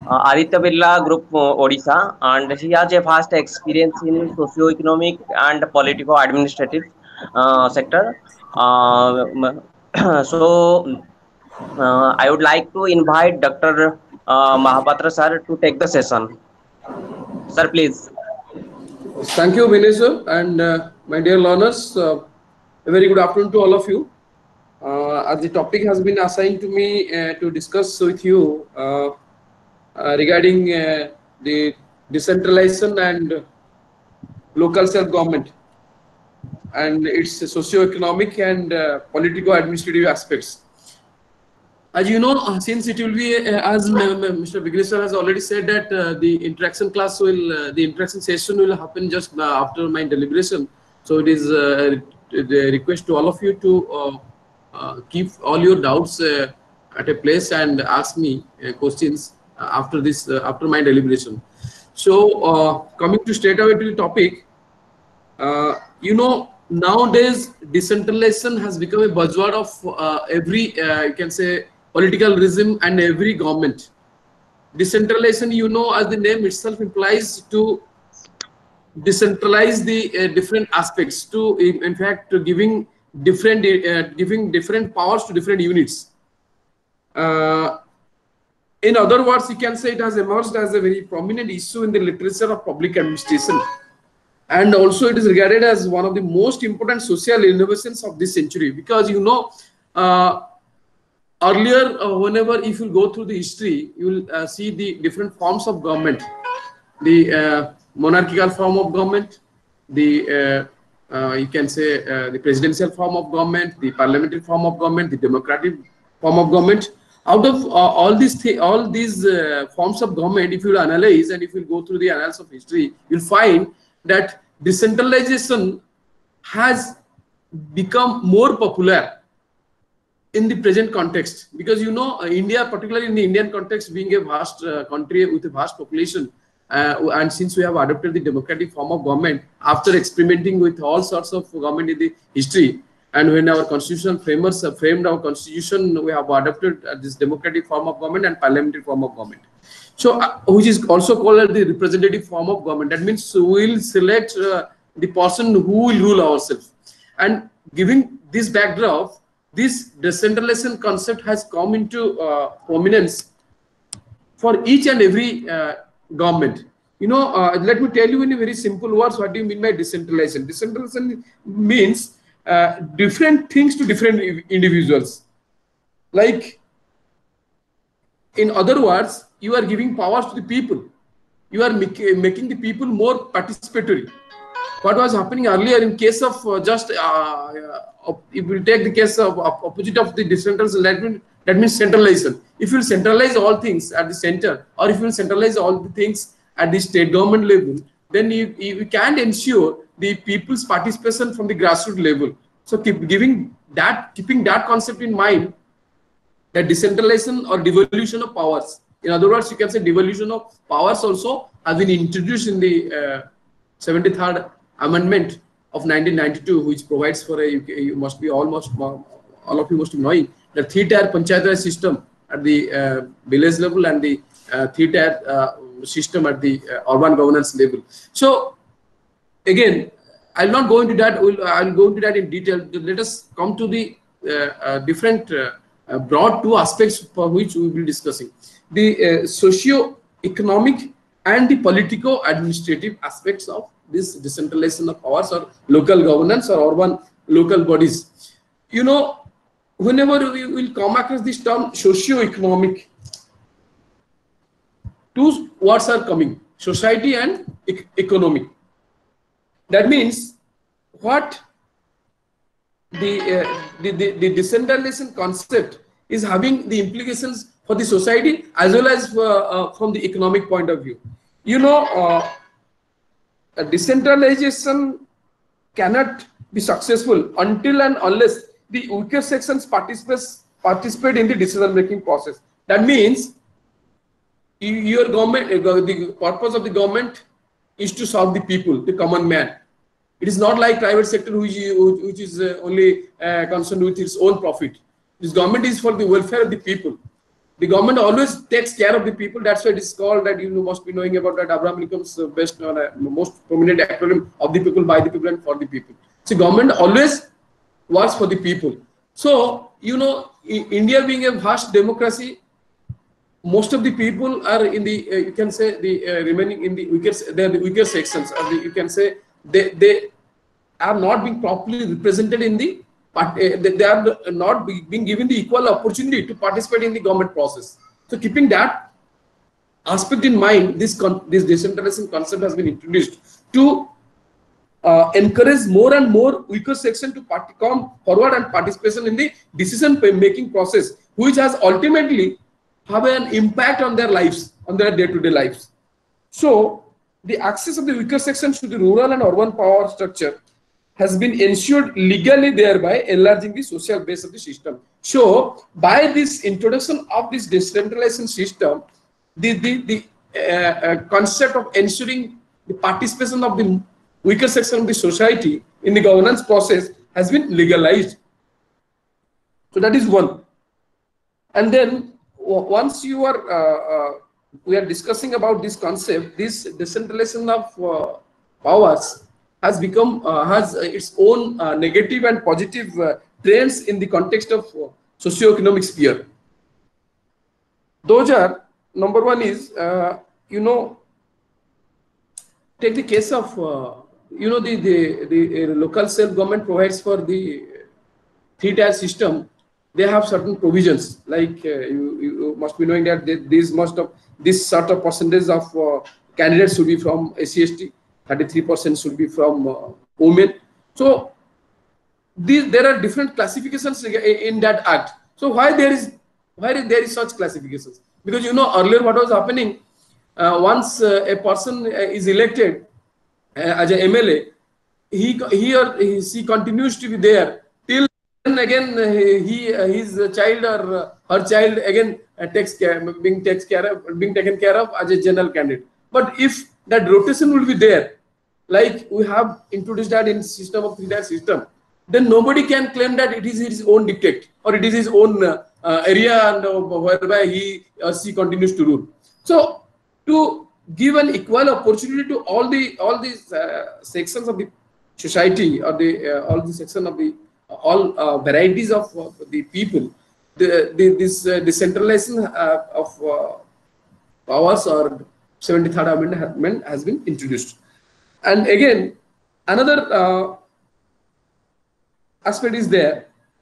Aditya Birla Group, Odisha, and he has a vast experience in socio-economic and politico-administrative sector. Um, so, I would like to invite Dr. Mahapatra sir to take the session. Sir, please. Thank you, Vinay sir, and my dear learners. A very good afternoon to all of you. As the topic has been assigned to me to discuss with you regarding the decentralization and local self-government and its socio-economic and politico-administrative aspects. As you know, since it will be, as Mr. Vignesh has already said, that the interaction class will, the interaction session will happen just after my deliberation. So it is the request to all of you to keep all your doubts at a place and ask me questions after this, after my deliberation. So coming to straight away to the topic, you know, nowadays decentralization has become a buzzword of every, you can say, political regime and every government. Decentralization, you know, as the name itself implies, to decentralize the different aspects, to in fact to giving different powers to different units. In other words, you can say it has emerged as a very prominent issue in the literature of public administration, and also it is regarded as one of the most important social innovations of this century, because you know, earlier, whenever if you go through the history, you will see the different forms of government: the monarchical form of government, the you can say the presidential form of government, the parliamentary form of government, the democratic form of government. Out of all these forms of government, if you analyze and if you go through the analysis of history, you'll find that decentralization has become more popular in the present context, because you know, India, particularly in the Indian context, being a vast country with a vast population, and since we have adopted the democratic form of government after experimenting with all sorts of government in the history, and when our constitutional framers framed our constitution, we have adopted this democratic form of government and parliamentary form of government. So, which is also called the representative form of government. That means we will select the person who will rule ourselves. And giving this backdrop, this decentralization concept has come into prominence for each and every government. You know, let me tell you in a very simple words, what do you mean by decentralization? Decentralization means different things to different individuals. Like, in other words, you are giving powers to the people. You are making the people more participatory. What was happening earlier in case of if we take the case of opposite of the decentralization, that means centralization. If you centralize all things at the center, or if you centralize all the things at the state government level, then you can't ensure the people's participation from the grassroots level. So keeping that concept in mind, that decentralization or devolution of powers. In other words, you can say devolution of powers also has been introduced in the 73rd Amendment of 1992, which provides for a, you must be almost, all of you must be knowing, the three-tier panchayat raj system at the village level and the three-tier system at the urban governance level. So again, I'll not go into that. I'll go into that in detail. Let us come to the different broad two aspects for which we will be discussing: the socio-economic and the politico-administrative aspects of this decentralization of powers, or local governance, or urban local bodies. You know, whenever we will come across this term socio-economic, two words are coming: society and economic. That means what the decentralization concept is having the implications for the society as well as from the economic point of view. You know, decentralization cannot be successful until and unless the weaker sections participate in the decision making process. That means your government, the purpose of the government is to serve the people, the common man. It is not like private sector which is only concerned with its own profit. This government is for the welfare of the people. the government always takes care of the people. That's why it is called that you must be knowing about that Abraham Lincoln's best most prominent acronym of the people, by the people, and for the people. So government always works for the people. So India being a vast democracy, most of the people are in the you can say the remaining in the weaker sections, or you can say they are not being properly represented in the they are not being given the equal opportunity to participate in the government process. So keeping that aspect in mind, this decentralization concept has been introduced to encourage more and more weaker section to come forward and participation in the decision making process, which has ultimately have an impact on their lives, on their day-to-day lives. So the access of the weaker sections to the rural and urban power structure has been ensured legally, thereby enlarging the social base of the system. So by this introduction of this decentralization system, the concept of ensuring the participation of the weaker section of the society in the governance process has been legalized. So that is one. And then once you are we are discussing about this concept, this decentralization of powers has become has its own negative and positive trends in the context of socio-economic sphere. Those are, number one is take the case of the local self-government provides for the three-tier system. They have certain provisions, like you must be knowing that this sort of percentage of candidates should be from SC/ST, 33% should be from women. So there are different classifications in that act. So why there is such classifications? Because earlier what was happening, once a person is elected as an MLA, he or she continues to be there till then again his child or her child again being taken care of as a general candidate. But if that rotation will be there, like we have introduced that in system of three-tier system, then nobody can claim that it is his own dictate or it is his own area and whereby he or she continues to rule. So to give an equal opportunity to all these sections of the society, or all the section of the all varieties of the people, this decentralization of powers or 73rd Amendment has been introduced. And again, another aspect is there,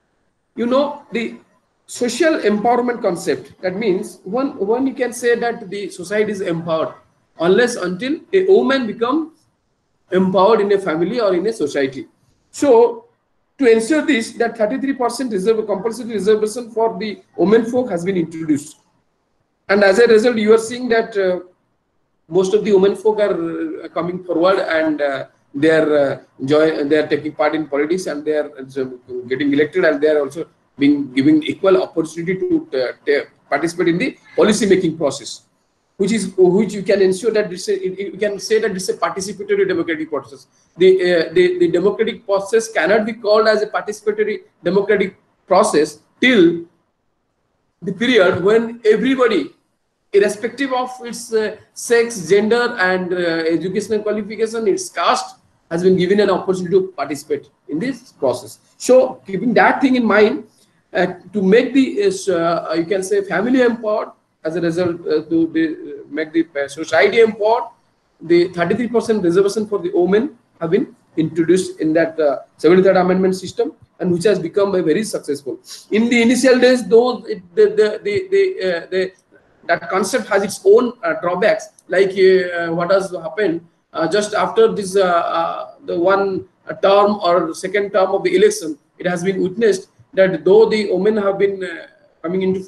the social empowerment concept. That means one you can say that the society is empowered unless until a woman becomes empowered in a family or in a society. So to ensure this, that 33% compulsory reservation for the women folk has been introduced. And as a result, you are seeing that most of the women folk are coming forward and they are taking part in politics, and they are getting elected, and they are also given equal opportunity to participate in the policy making process, which you can ensure that you can say that this is a participatory democratic process. The democratic process cannot be called as a participatory democratic process till the period when everybody, irrespective of its sex, gender, and educational qualification, its caste, has been given an opportunity to participate in this process. So keeping that thing in mind, to make the you can say family empowered, as a result to make the society empowered, the 33% reservation for the women have been introduced in that 73rd Amendment system, and which has become very successful. In the initial days, though, that concept has its own drawbacks, like what has happened just after this the one term or second term of the election. It has been witnessed that though the women have been coming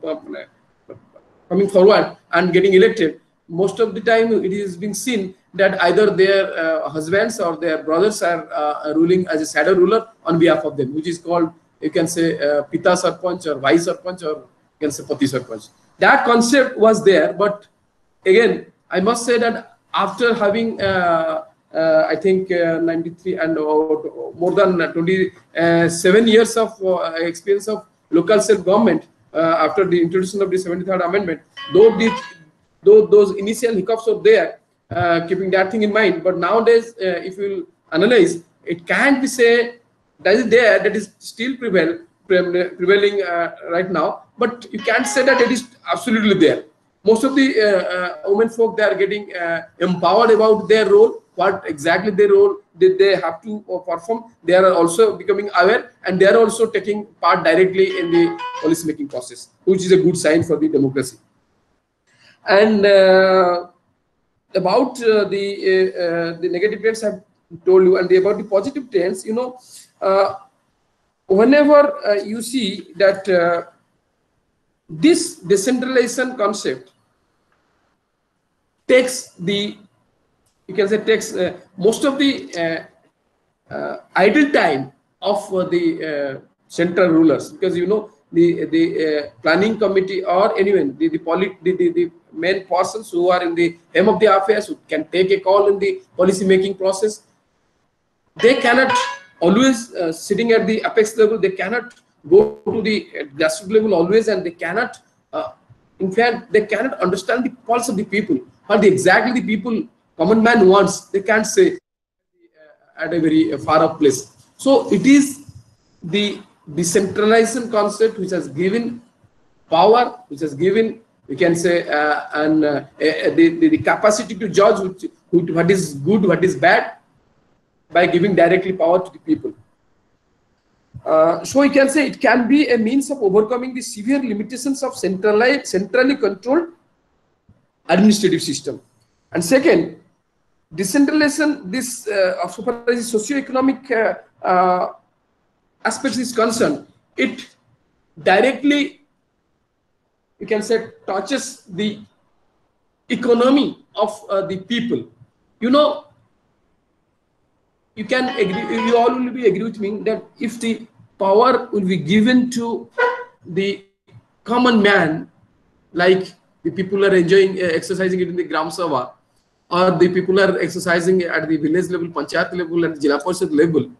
forward and getting elected, most of the time it is being seen that either their husbands or their brothers are ruling as a shadow ruler on behalf of them, which is called, you can say, Pita Sarpanch or Vai Sarpanch, or you can say Pati Sarpanch. That concept was there, but again, I must say that after having I think 93 and more than 27 years of experience of local self-government, after the introduction of the 73rd Amendment, though those initial hiccups were there, keeping that thing in mind. But nowadays, if you will analyze, it can't be say that is there, that is still prevailing right now, but you can't say that it is absolutely there. Most of the women folk, they are getting empowered about their role, what exactly their role did they have to perform. They are also becoming aware, and they are also taking part directly in the policy making process, which is a good sign for the democracy. And about the negative trends I've told you, and about the positive trends, you know, whenever you see that this decentralization concept takes the, you can say, takes most of the idle time of the central rulers, because you know the planning committee or anyone, the main persons who are in the helm of the affairs, who can take a call in the policy making process, they cannot always sitting at the apex level, they cannot go to the grassroots level always, and they cannot in fact they cannot understand the pulse of the people, what exactly the people, common man wants. They can't say at a very far up place. So it is the decentralization concept which has given power, which has given, we can say, the capacity to judge what is good, what is bad, by giving directly power to the people. So we can say it can be a means of overcoming the severe limitations of centrally controlled administrative system. And second, decentralization, this of so far as socioeconomic aspects is concerned, it directly, you can say, touches the economy of the people. You know, you can agree, you all will be agree with me that if the power will be given to the common man, like the people are enjoying exercising it in the Gram Sabha, or the people are exercising at the village level, panchayat level, and Jila Parishad level,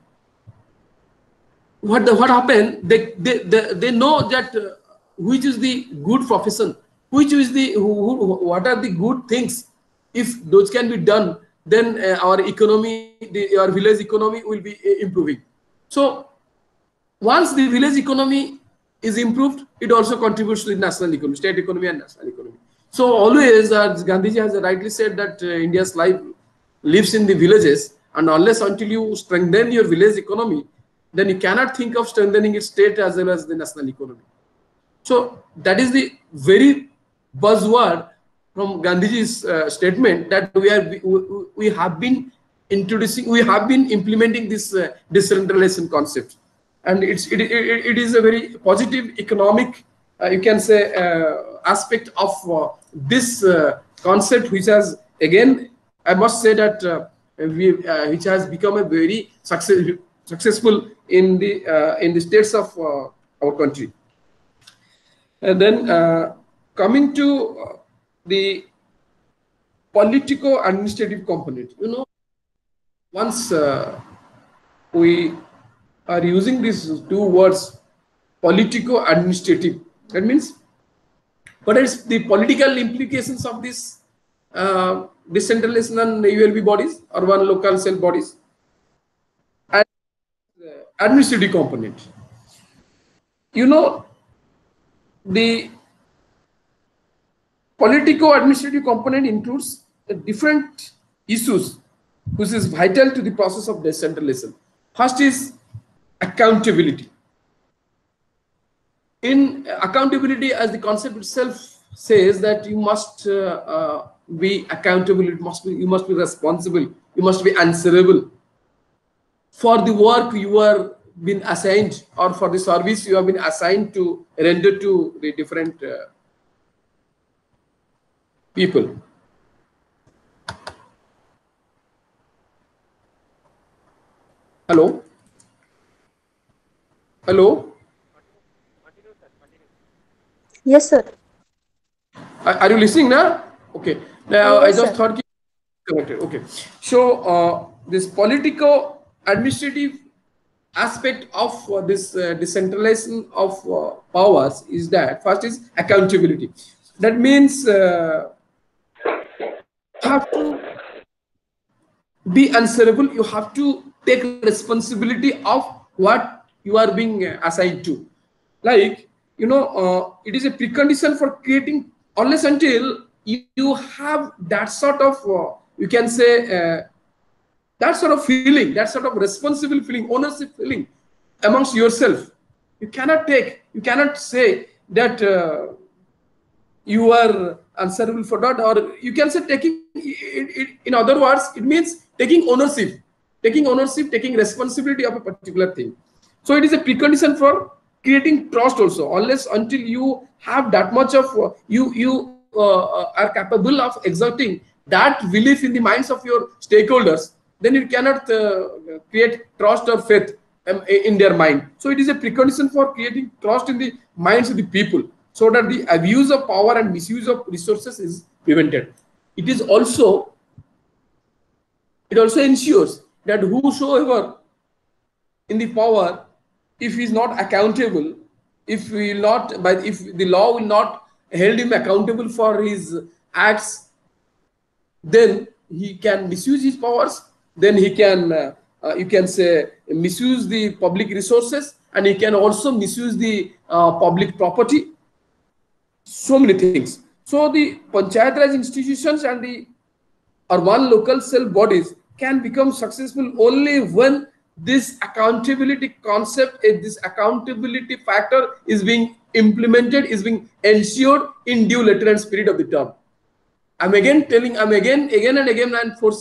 what happened? They know that which is the good profession, which is the what are the good things. If those can be done, then our economy, our village economy will be improving. So once the village economy is improved, it also contributes to the national economy, state economy and national economy. So always, Gandhiji has rightly said that India's life lives in the villages, and unless until you strengthen your village economy, then you cannot think of strengthening its state as well as the national economy. So that is the very buzzword from Gandhiji's statement, that we have been introducing, we have been implementing this decentralization concept, and it is a very positive economic, you can say, aspect of this concept, which has, again, I must say that which has become a very successful in the states of our country. And then coming to the politico-administrative component, you know, once we are using these two words, politico-administrative, that means what is the political implications of this decentralization on ULB bodies, urban local self bodies, and administrative component. You know, the politico-administrative component includes different issues which is vital to the process of decentralization. First is accountability. In accountability, as the concept itself says, that you must be accountable, you must be responsible, you must be answerable for the work you are been assigned, or for the service you have been assigned to render to the different people. Hello? Hello? Yes, sir. Are you listening now? Okay. Now, Yes, I just sir. thought connected. Okay. So this politico-administrative aspect of this decentralization of powers is that first is accountability. That means you have to be answerable. You have to take responsibility of what you are being assigned to. Like, you know, it is a precondition for creating, unless until you have that sort of, you can say, that sort of feeling, that sort of responsible feeling, ownership feeling amongst yourself. You cannot say that you are answerable for that, or you can say taking it, in other words, it means taking ownership, taking responsibility of a particular thing. So it is a precondition for creating trust also. Unless until you have that much of you are capable of exerting that belief in the minds of your stakeholders, then you cannot create trust or faith in their mind. So it is a precondition for creating trust in the minds of the people, so that the abuse of power and misuse of resources is prevented. It also ensures that whosoever in the power, if he is not accountable, if the law will not hold him accountable for his acts, then he can misuse his powers. Then he can, you can say, misuse the public resources, and he can also misuse the public property. So many things. So the Panchayat Raj institutions and the urban local self bodies can become successful only when this accountability concept, this accountability factor is being implemented, is being ensured in due letter and spirit of the term. I'm again and again,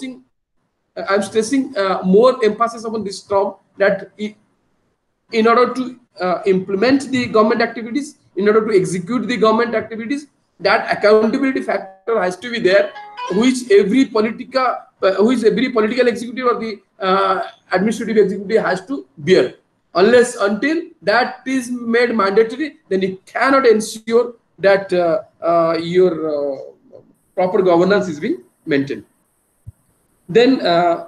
I'm stressing more emphasis upon this term, that in order to implement the government activities, in order to execute the government activities, that accountability factor has to be there, which every political executive or the administrative executive has to bear. Unless until that is made mandatory, then it cannot ensure that your proper governance is being maintained. Then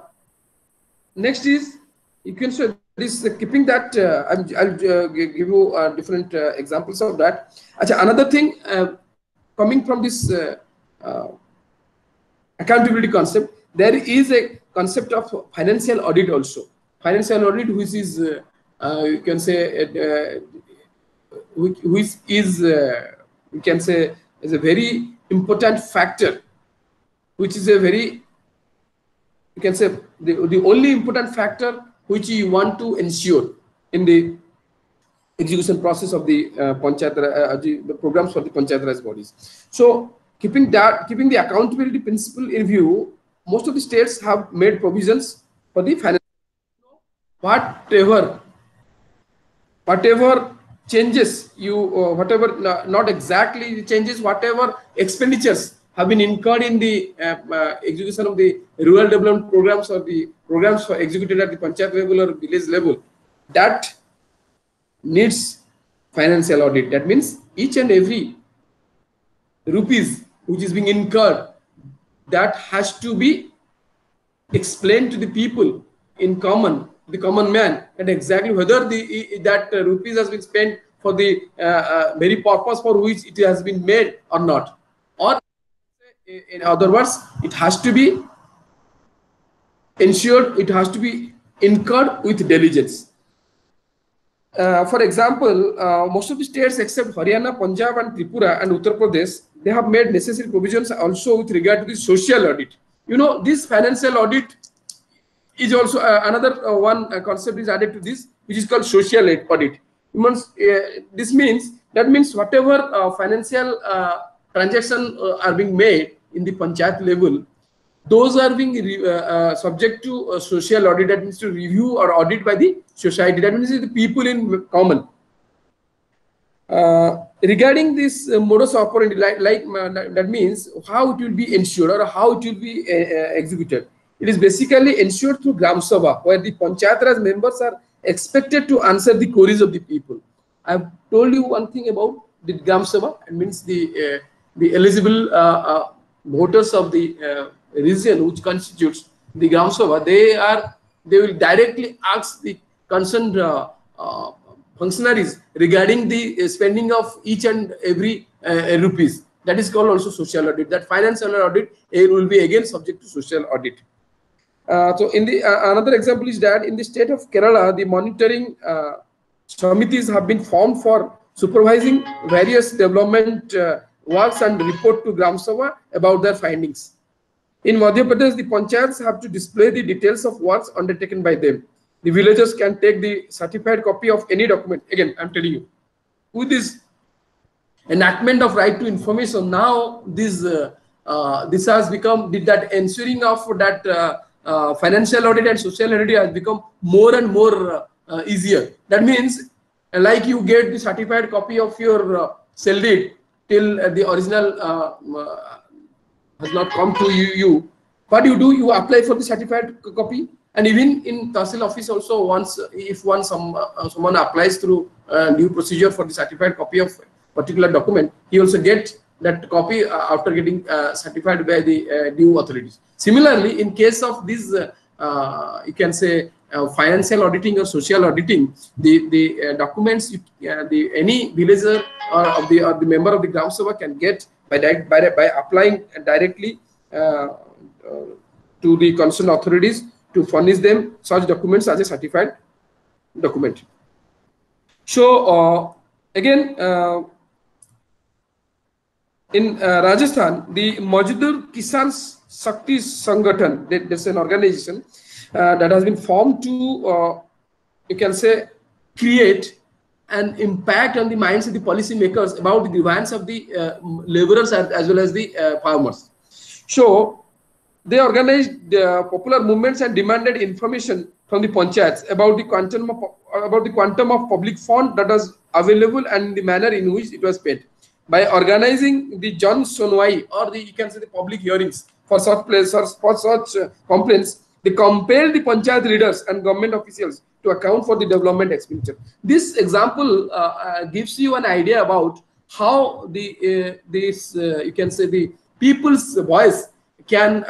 next is, you can show this keeping that. I'll give you different examples of that. Another thing coming from this accountability concept, there is a concept of financial audit also. Financial audit, which is you can say which is you can say is a very important factor, which is a very, you can say, the only important factor which you want to ensure in the execution process of the the programs for the Panchayat Raj bodies. So keeping the accountability principle in view, most of the states have made provisions for the financial, whatever changes you whatever not exactly the changes, whatever expenditures have been incurred in the execution of the rural development programs or the programs for executed at the Panchayat level or village level, that needs financial audit. That means each and every rupees which is being incurred, that has to be explained to the people in common, the common man, and exactly whether that rupees has been spent for the very purpose for which it has been made or not. Or in other words, it has to be ensured, it has to be incurred with diligence. For example, most of the states except Haryana, Punjab and Tripura and Uttar Pradesh, they have made necessary provisions also with regard to the social audit. You know, this financial audit is also another one concept is added to this, which is called social audit. This means whatever financial transactions are being made in the Panchayat level, those are being subject to social audit. That means to review or audit by the society. That means the people in common. Regarding this modus operandi, that means how it will be ensured or how it will be executed. It is basically ensured through Gram Sabha, where the Panchayat Raj members are expected to answer the queries of the people. I have told you one thing about the Gram Sabha. It means the eligible voters of the region which constitutes the Gram Sabha. They will directly ask the concerned functionaries regarding the spending of each and every rupees. That is called also social audit. That financial audit will be again subject to social audit. So in the another example is that in the state of Kerala, the monitoring samitis have been formed for supervising various development works and report to Gram Sabha about their findings. In Madhya Pradesh, the panchayats have to display the details of works undertaken by them. The villagers can take the certified copy of any document. Again, I'm telling you, with this enactment of right to information, now this has become that ensuring of that financial audit and social audit has become more and more easier. That means, like you get the certified copy of your sell deed till the original has not come to you. What you do, you apply for the certified copy, and even in Tahsil office also, if someone applies through due procedure for the certified copy of particular document, he also gets that copy after getting certified by the due authorities. Similarly, in case of this, you can say financial auditing or social auditing, the documents any villager or the member of the Gram Sabha can get by applying directly to the concerned authorities to furnish them such documents as a certified document. So again, in Rajasthan, the Majdoor Kisan Shakti Sangathan, that's an organization that has been formed to, you can say, create an impact on the minds of the policy makers about the grievance of the laborers as well as the farmers. So they organized popular movements and demanded information from the panchayats about the quantum of public fund that was available and the manner in which it was paid. By organizing the Jan Sunwai, or you can say the public hearings for such complaints, they compelled the panchayat leaders and government officials to account for the development expenditure. This example gives you an idea about how you can say the people's voice can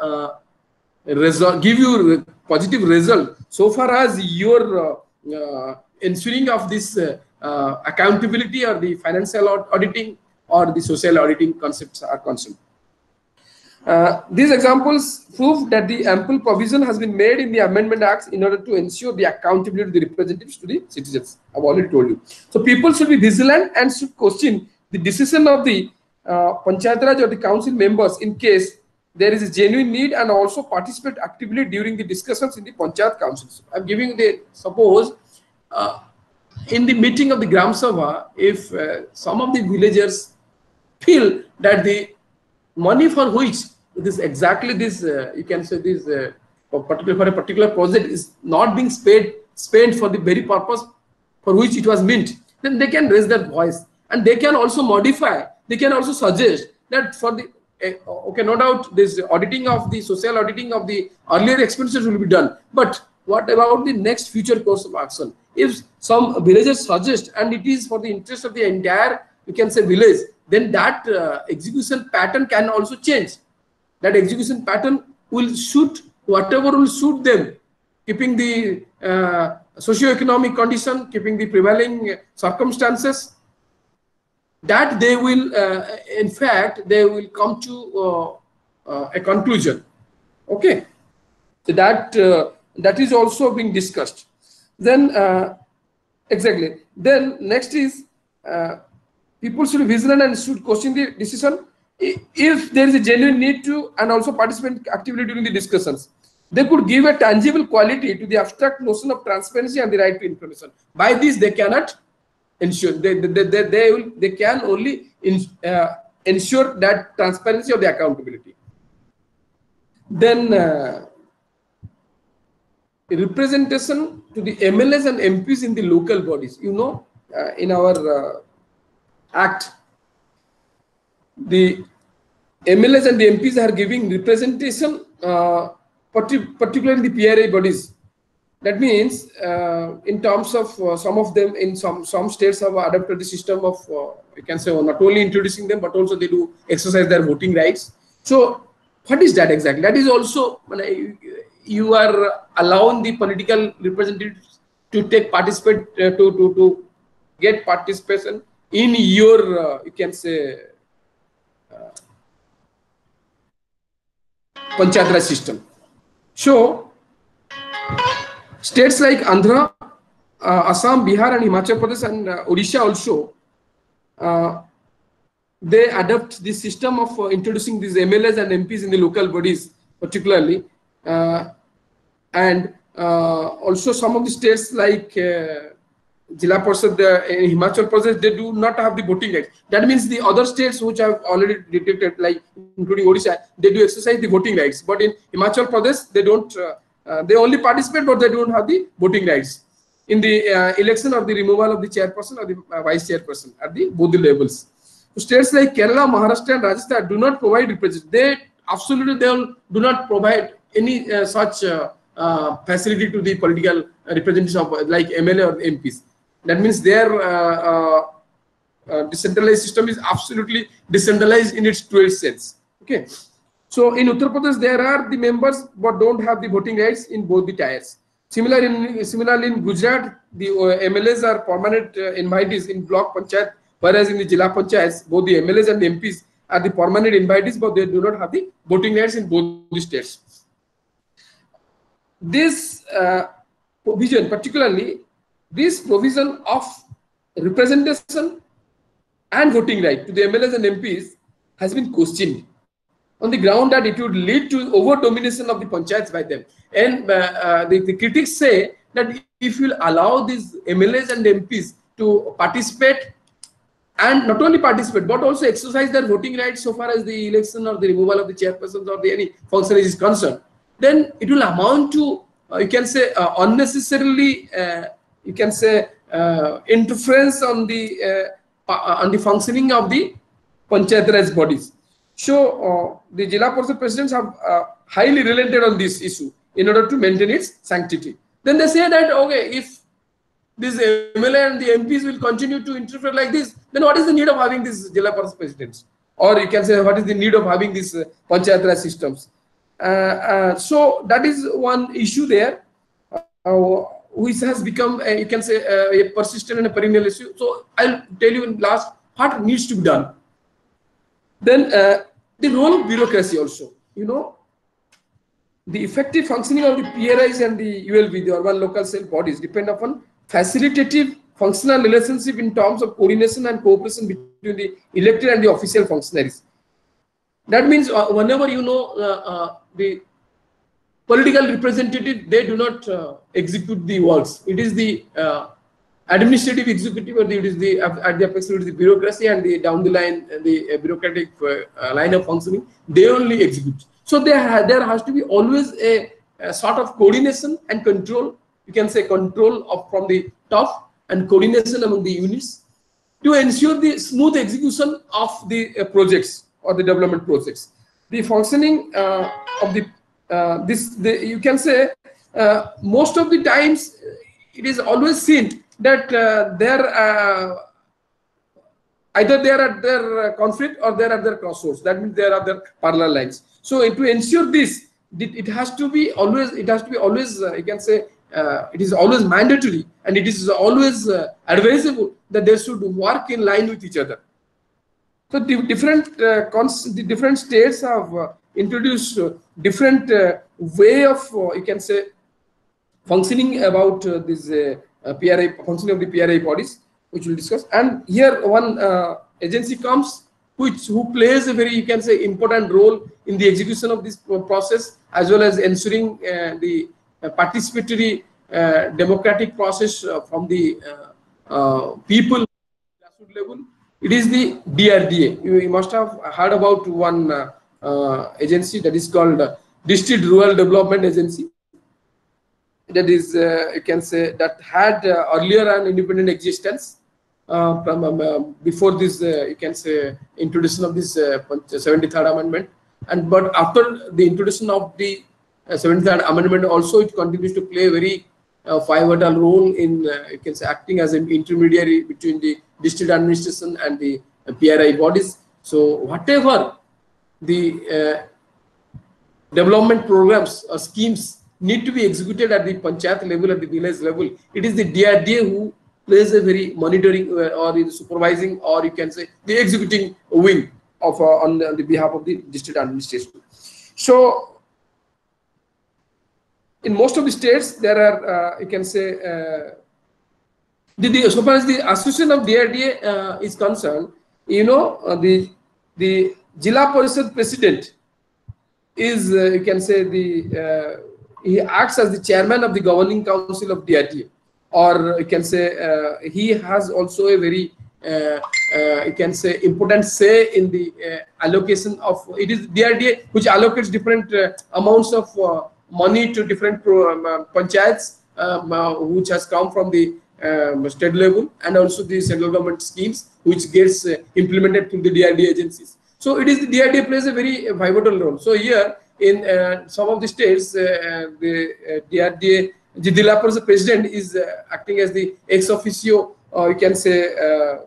give you positive result so far as your ensuring of this accountability or the financial auditing or the social auditing concepts are concerned. These examples prove that the ample provision has been made in the Amendment Acts in order to ensure the accountability of the representatives to the citizens. I've already told you. So people should be vigilant and should question the decision of the Panchayat Raj or the council members in case there is a genuine need, and also participate actively during the discussions in the Panchayat councils. I'm giving the suppose in the meeting of the Gram Sabha, if some of the villagers feel that the money for which you can say this for a particular project is not being spent for the very purpose for which it was meant, then they can raise their voice, and they can also modify. They can also suggest that for the okay, no doubt this auditing of the social auditing of the earlier expenditures will be done, but what about the next future course of action? If some villagers suggest and it is for the interest of the entire, you can say, village, then that execution pattern can also change. That execution pattern will suit whatever will suit them, keeping the socio-economic condition, keeping the prevailing circumstances. That they will, in fact, they will come to a conclusion. Okay, so that is also being discussed. Then exactly. Then next is people should be vigilant and should question the decision if there is a genuine need to, and also participate actively during the discussions. They could give a tangible quality to the abstract notion of transparency and the right to information. By this, they cannot ensure they can only ensure that transparency of the accountability. Then representation to the MLAs and MPs in the local bodies. You know, in our act, the MLAs and the MPs are giving representation, particularly in the PRA bodies. That means, in terms of some of them, in some states have adopted the system of, you can say, not only introducing them, but also they do exercise their voting rights. So, what is that exactly? That is also, you are allowing the political representatives to take participate to get participation in your you can say Panchayat Raj system. So states like Andhra, Assam, Bihar, and Himachal Pradesh and Odisha also they adopt this system of introducing these MLAs and MPs in the local bodies, particularly, and also some of the states like Jila Parishad in Himachal Pradesh, they do not have the voting rights. That means the other states which have already detected, like including Odisha, they do exercise the voting rights. But in Himachal Pradesh, they don't. They only participate, but they don't have the voting rights in the election or the removal of the chairperson or the vice chairperson at the both the levels. So states like Kerala, Maharashtra, and Rajasthan do not provide representation. They absolutely do not provide any such facility to the political representatives of like MLA or MPs. That means their decentralized system is absolutely decentralized in its truest sense. Okay. So in Uttar Pradesh, there are the members but don't have the voting rights in both the tiers. Similarly, in Gujarat, the MLAs are permanent invitees in block panchayat, whereas in the Jila Panchayats, both the MLAs and MPs are the permanent invitees, but they do not have the voting rights in both the states. This provision, particularly this provision of representation and voting right to the MLAs and MPs, has been questioned on the ground that it would lead to over domination of the panchayats by them. And the critics say that if you allow these MLAs and MPs to participate, and not only participate but also exercise their voting rights so far as the election or the removal of the chairpersons or any functionary is concerned, then it will amount to you can say unnecessarily you can say interference on the functioning of the Panchayat Raj bodies. So the Jila Parishad presidents have highly relented on this issue in order to maintain its sanctity. Then they say that okay, if this MLA and the MPs will continue to interfere like this, then what is the need of having these Jila Parishad presidents? Or you can say what is the need of having these Panchayat Raj systems? So that is one issue there, which has become you can say a persistent and a perennial issue. So I'll tell you in last what needs to be done. Then the role of bureaucracy also, you know, the effective functioning of the PRIs and the ULB, the urban local self bodies, depend upon facilitative functional relationship in terms of coordination and cooperation between the elected and the official functionaries. That means whenever you know the political representative, they do not execute the works. It is the administrative executive, or it is the at the apex, it is the bureaucracy, and the down the line the bureaucratic line of functioning, they only execute. So there has to be always a sort of coordination and control. You can say control of from the top and coordination among the units to ensure the smooth execution of the projects or the development projects. The functioning of the you can say most of the times it is always seen that either they are at their conflict or they are at their crossroads. That means they are at their parallel lines. So to ensure this, it has to be always. It has to be always. You can say it is always mandatory, and it is always advisable that they should work in line with each other. So the different states have introduced different way of you can say functioning about this PRI, functioning of the PRI bodies, which we'll discuss. And here one agency comes who plays a very, you can say, important role in the execution of this process, as well as ensuring the participatory democratic process from the people grassroots level. It is the DRDA. You must have heard about one agency that is called District Rural Development Agency. That is, you can say, that had earlier an independent existence before this, you can say, introduction of this 73rd Amendment. And but after the introduction of the 73rd Amendment, also it continues to play a very pivotal role in, you can say, acting as an intermediary between the district administration and the PRI bodies. So whatever the development programs or schemes need to be executed at the panchayat level, at the village level, it is the DRDA who plays a very monitoring or in supervising, or you can say the executing wing of on the behalf of the district administration. So in most of the states there are you can say so far as the association of DRDA is concerned, you know, the Jila Parishad president is you can say the he acts as the chairman of the governing council of DRDA, or you can say he has also a very you can say important say in the allocation of, it is DRDA which allocates different amounts of money to different panchayats which has come from the state level, and also the central government schemes which gets implemented through the DRDA agencies. So it is the DRDA plays a very pivotal role. So here in some of the states, the DRDA, the Jila Parishad president is acting as the ex officio, you can say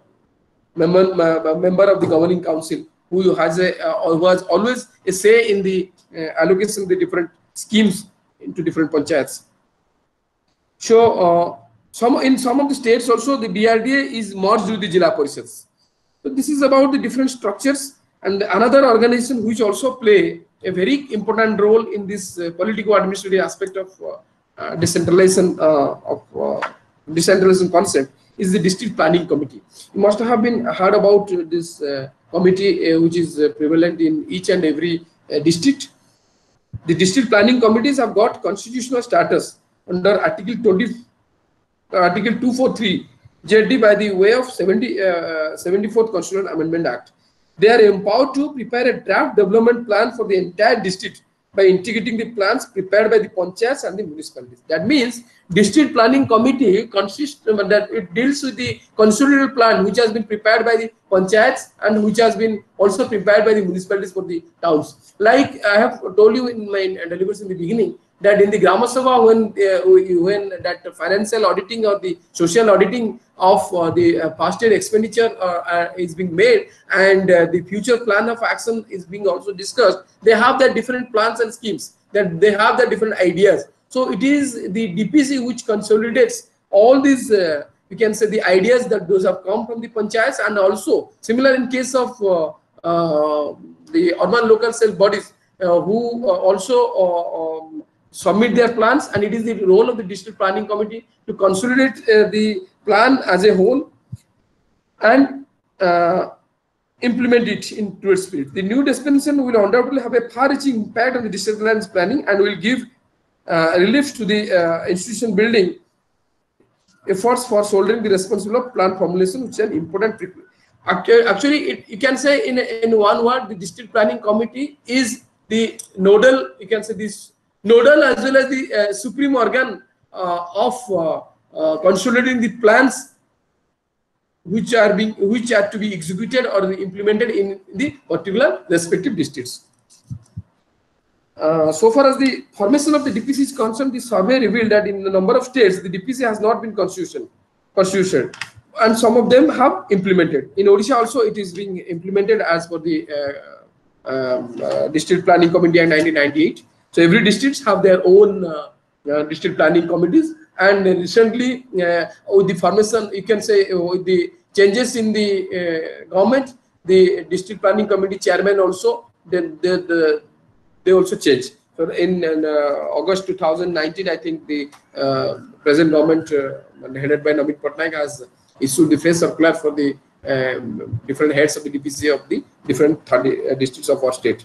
member of the governing council, who has always a say in the allocation of the different schemes into different panchayats. So in some of the states also the DRDA is merged with the Jila Parishads. So this is about the different structures. And another organization which also play a very important role in this political administrative aspect of decentralization concept is the district planning committee. You must have been heard about this committee which is prevalent in each and every district. The district planning committees have got constitutional status under Article 243 JD by the way of 74th Constitutional Amendment Act. They are empowered to prepare a draft development plan for the entire district by integrating the plans prepared by the panchayats and the municipalities. That means district planning committee consists that it deals with the consolidated plan which has been prepared by the panchayats and which has been also prepared by the municipalities for the towns. Like I have told you in my deliberations in the beginning, that in the Grama Sabha, when that financial auditing or the social auditing of the past year expenditure is being made, and the future plan of action is being also discussed, they have their different plans and schemes, that they have their different ideas. So it is the DPC which consolidates all these you can say the ideas that those have come from the panchayats, and also similar in case of the urban local self bodies who also submit their plans, and it is the role of the district planning committee to consolidate the plan as a whole and implement it into its spirit. The new dispensation will undoubtedly have a far-reaching impact on the district lands planning and will give relief to the institution building efforts for shouldering the responsibility of plan formulation, which is an important actually you can say in one word, the district planning committee is the nodal, you can say this nodal as well as the supreme organ of consolidating the plans which are to be executed or implemented in the particular respective districts. So far as the formation of the DPC is concerned, the survey revealed that in a number of states the DPC has not been constituted, and some of them have implemented. In Odisha also it is being implemented as per the District Planning Committee Act 1998. So every districts have their own district planning committees, and recently with the formation, you can say with the changes in the government, the district planning committee chairman also they also changed. So in August 2019, I think the present government headed by Naveen Patnaik has issued the phase circular for the different heads of the DPC of the different 30 districts of our state.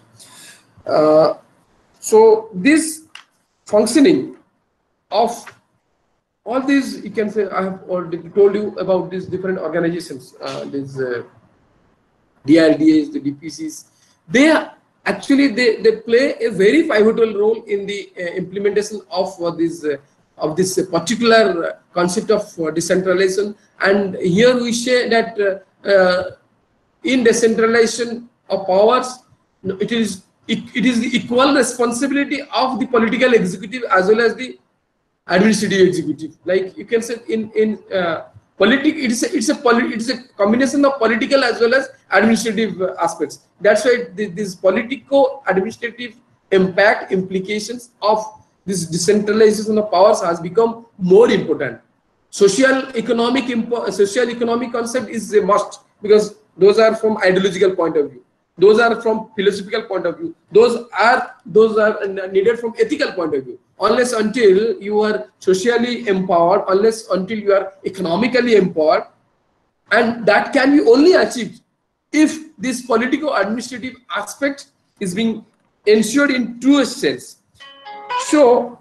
So this functioning of all these, you can say, I have already told you about these different organizations, these DRDAs, the DPCs. They actually they play a very pivotal role in the implementation of this particular concept of decentralization. And here we say that in decentralization of powers, it is the equal responsibility of the political executive as well as the administrative executive. Like you can say in politics, it's a combination of political as well as administrative aspects. That's why this politico-administrative impact implications of this decentralization of powers has become more important. Social economic concept is a must, because those are from ideological point of view, those are from philosophical point of view, those are needed from ethical point of view. Unless until you are socially empowered, unless until you are economically empowered, and that can be only achieved if this political administrative aspect is being ensured in true sense. So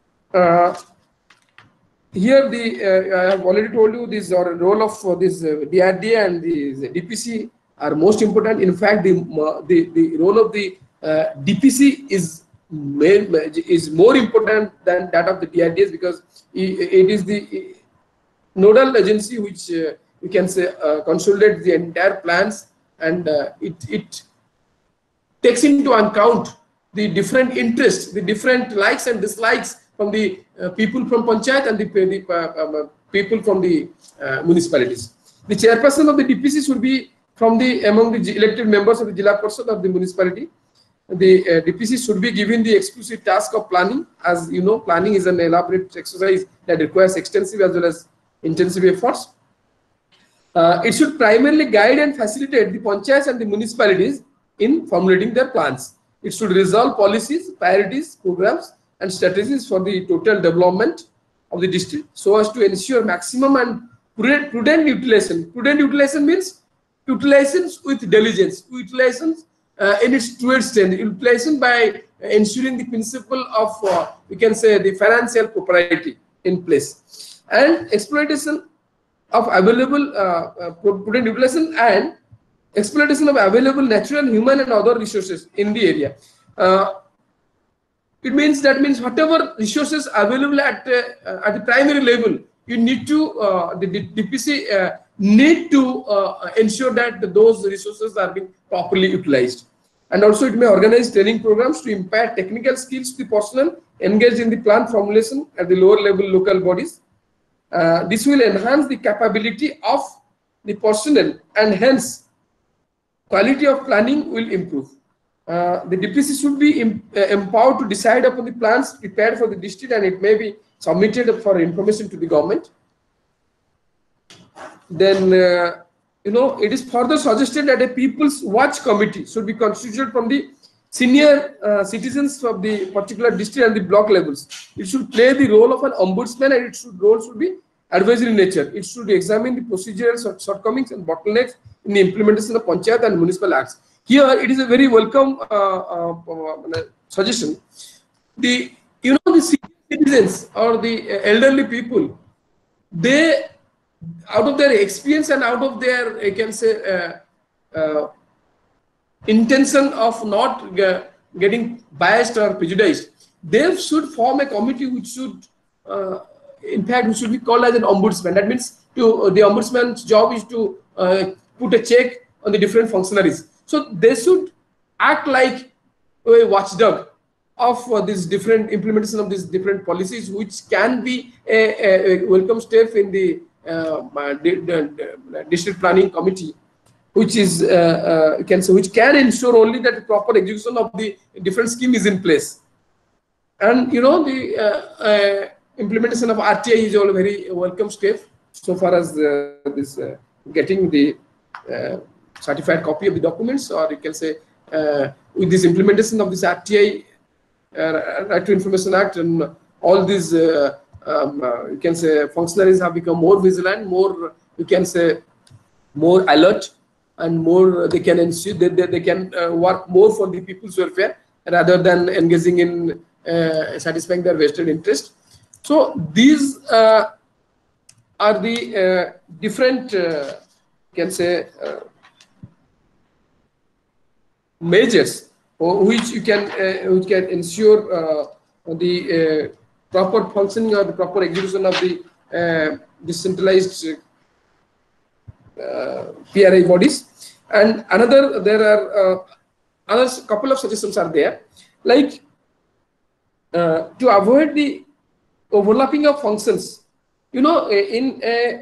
here I have already told you this role of this DRDA and the DPC are most important. In fact, the role of the DPC is more important than that of the DRDS, because it is the nodal agency which you can say consolidates the entire plans, and it takes into account the different interests, the different likes and dislikes from the people from Panchayat and the people from the municipalities. The chairperson of the DPC should be from among the elected members of the Jilla Parishad of the municipality. The DPC should be given the exclusive task of planning. As you know, planning is an elaborate exercise that requires extensive as well as intensive efforts. It should primarily guide and facilitate the panchayats and the municipalities in formulating their plans. It should resolve policies, priorities, programs, and strategies for the total development of the district, so as to ensure maximum and prudent utilization. Prudent utilization means utilization with diligence, utilization in its truest sense, utilization by ensuring the principle of we can say the financial propriety in place, and exploitation of available prudent utilization and exploitation of available natural, human, and other resources in the area. It means whatever resources available at the primary level, you need to the DPC need to ensure that those resources are being properly utilized. And also it may organize training programs to impart technical skills to the personnel engaged in the plan formulation at the lower level local bodies. This will enhance the capability of the personnel, and hence quality of planning will improve. The DPC should be empowered to decide upon the plans prepared for the district, and it may be submitted for information to the government. Then it is further suggested that a People's Watch Committee should be constituted from the senior citizens of the particular district and the block levels. It should play the role of an ombudsman, and its role should be advisory in nature. It should examine the procedural shortcomings and bottlenecks in the implementation of Panchayat and municipal acts. Here, it is a very welcome suggestion. The senior citizens or the elderly people, they, out of their experience and out of their, I can say, intention of not getting biased or prejudiced, they should form a committee which should, in fact, which should be called as an ombudsman. That means the ombudsman's job is to put a check on the different functionaries. So they should act like a watchdog of this different implementation of these different policies, which can be a welcome step in the district planning committee, which is you can say, which can ensure only that the proper execution of the different scheme is in place. And the implementation of RTI is all a very welcome step so far as this getting the certified copy of the documents, or you can say with this implementation of this RTI, Right to Information Act, and all these you can say functionaries have become more vigilant, more, you can say, more alert, and more they can ensure that they can work more for the people's welfare rather than engaging in satisfying their vested interest. So these are the different you can say measures which can ensure the proper functioning or the proper execution of the decentralized PRI bodies. And there are other couple of suggestions are there, like to avoid the overlapping of functions. In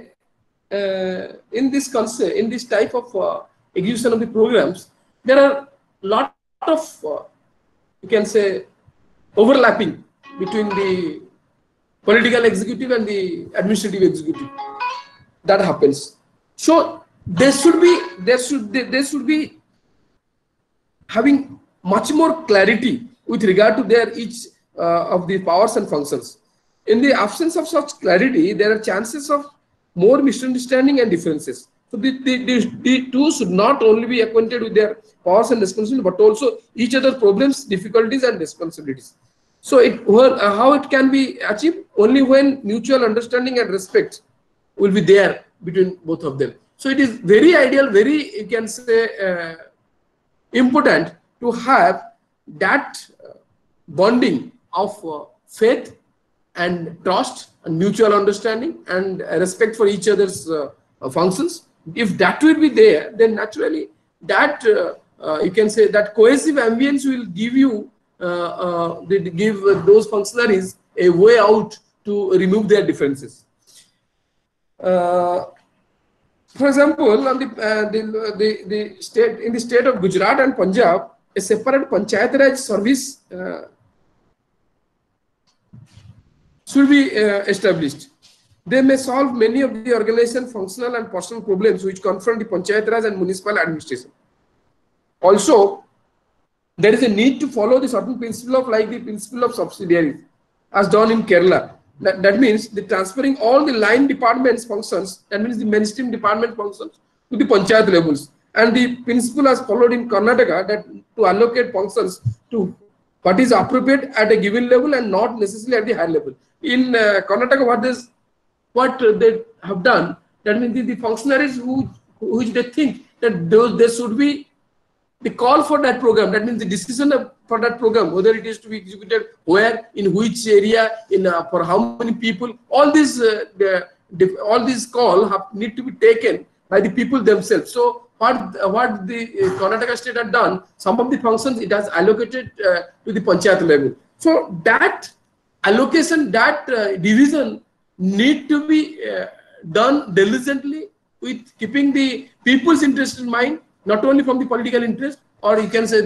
this concept, in this type of execution of the programs, there are lot of you can say overlapping. between the political executive and the administrative executive. That happens. So there should be having much more clarity with regard to their each of the powers and functions. In the absence of such clarity, there are chances of more misunderstanding and differences. So the two should not only be acquainted with their powers and responsibilities, but also each other problems, difficulties, and responsibilities. So how it can be achieved? Only when mutual understanding and respect will be there between both of them. So it is very ideal, very, you can say, important to have that bonding of faith and trust and mutual understanding and respect for each other's functions. If that will be there, then naturally that you can say that cohesive ambience will give you give those functionaries a way out to remove their differences. For example, on the state, in the state of Gujarat and Punjab, a separate Panchayat Raj service should be established. They may solve many of the organization, functional and personal problems which confront the Panchayat Raj and municipal administration. Also, there is a need to follow the certain principle of, like the principle of subsidiarity, as done in Kerala. That means the transferring all the line departments functions, that means the mainstream department functions, to the Panchayat levels. And the principle as followed in Karnataka, that to allocate functions to what is appropriate at a given level and not necessarily at the higher level. In Karnataka, what they have done, that means the functionaries which they think that there should be the call for that program, that means the decision for that program, whether it is to be executed where, in which area, for how many people, all these calls need to be taken by the people themselves. So what the Karnataka state had done, some of the functions it has allocated to the Panchayat level. So that allocation, that division need to be done diligently with keeping the people's interest in mind, not only from the political interest, or you can say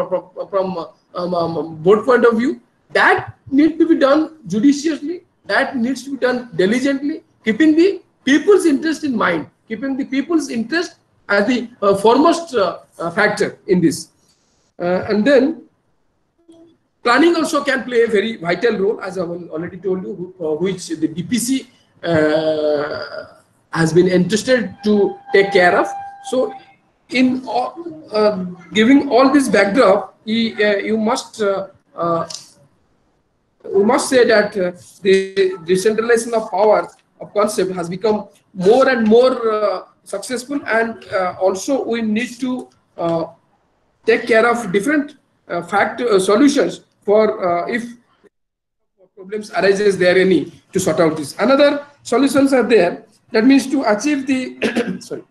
from both point of view. That needs to be done judiciously, that needs to be done diligently, keeping the people's interest in mind, keeping the people's interest as the foremost factor in this. And then planning also can play a very vital role, as I have already told you, which the DPC has been interested to take care of. So in giving all this backdrop, we must say that the decentralization of power of concept has become more and more successful, and also we need to take care of different solutions for if problems arises there any to sort out this. Another solutions are there, that means to achieve the sorry.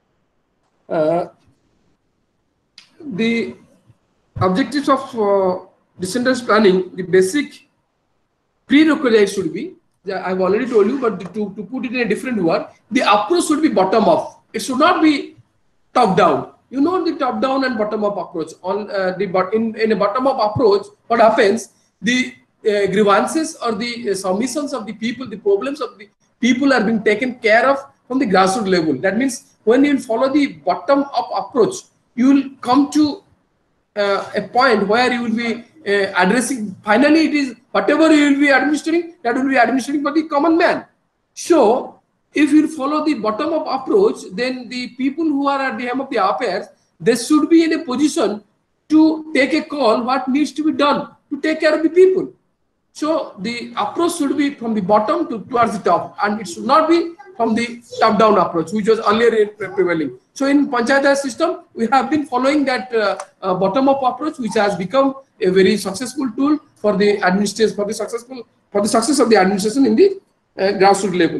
The objectives of decentralized planning, the basic prerequisite should be, I've already told you, but to put it in a different word, the approach should be bottom up. It should not be top down. You know the top down and bottom up approach. In a bottom up approach, what happens? The grievances or the submissions of the people, the problems of the people are being taken care of from the grassroots level. That means when you follow the bottom up approach, you will come to a point where you will be addressing, finally it is whatever you will be administering, that will be administering for the common man. So if you follow the bottom up approach, then the people who are at the helm of the affairs, they should be in a position to take a call what needs to be done to take care of the people. So the approach should be from the bottom towards the top, and it should not be from the top-down approach, which was earlier prevailing. So in Panchayat system, we have been following that bottom-up approach, which has become a very successful tool for the administration, for the success of the administration in the grassroots level.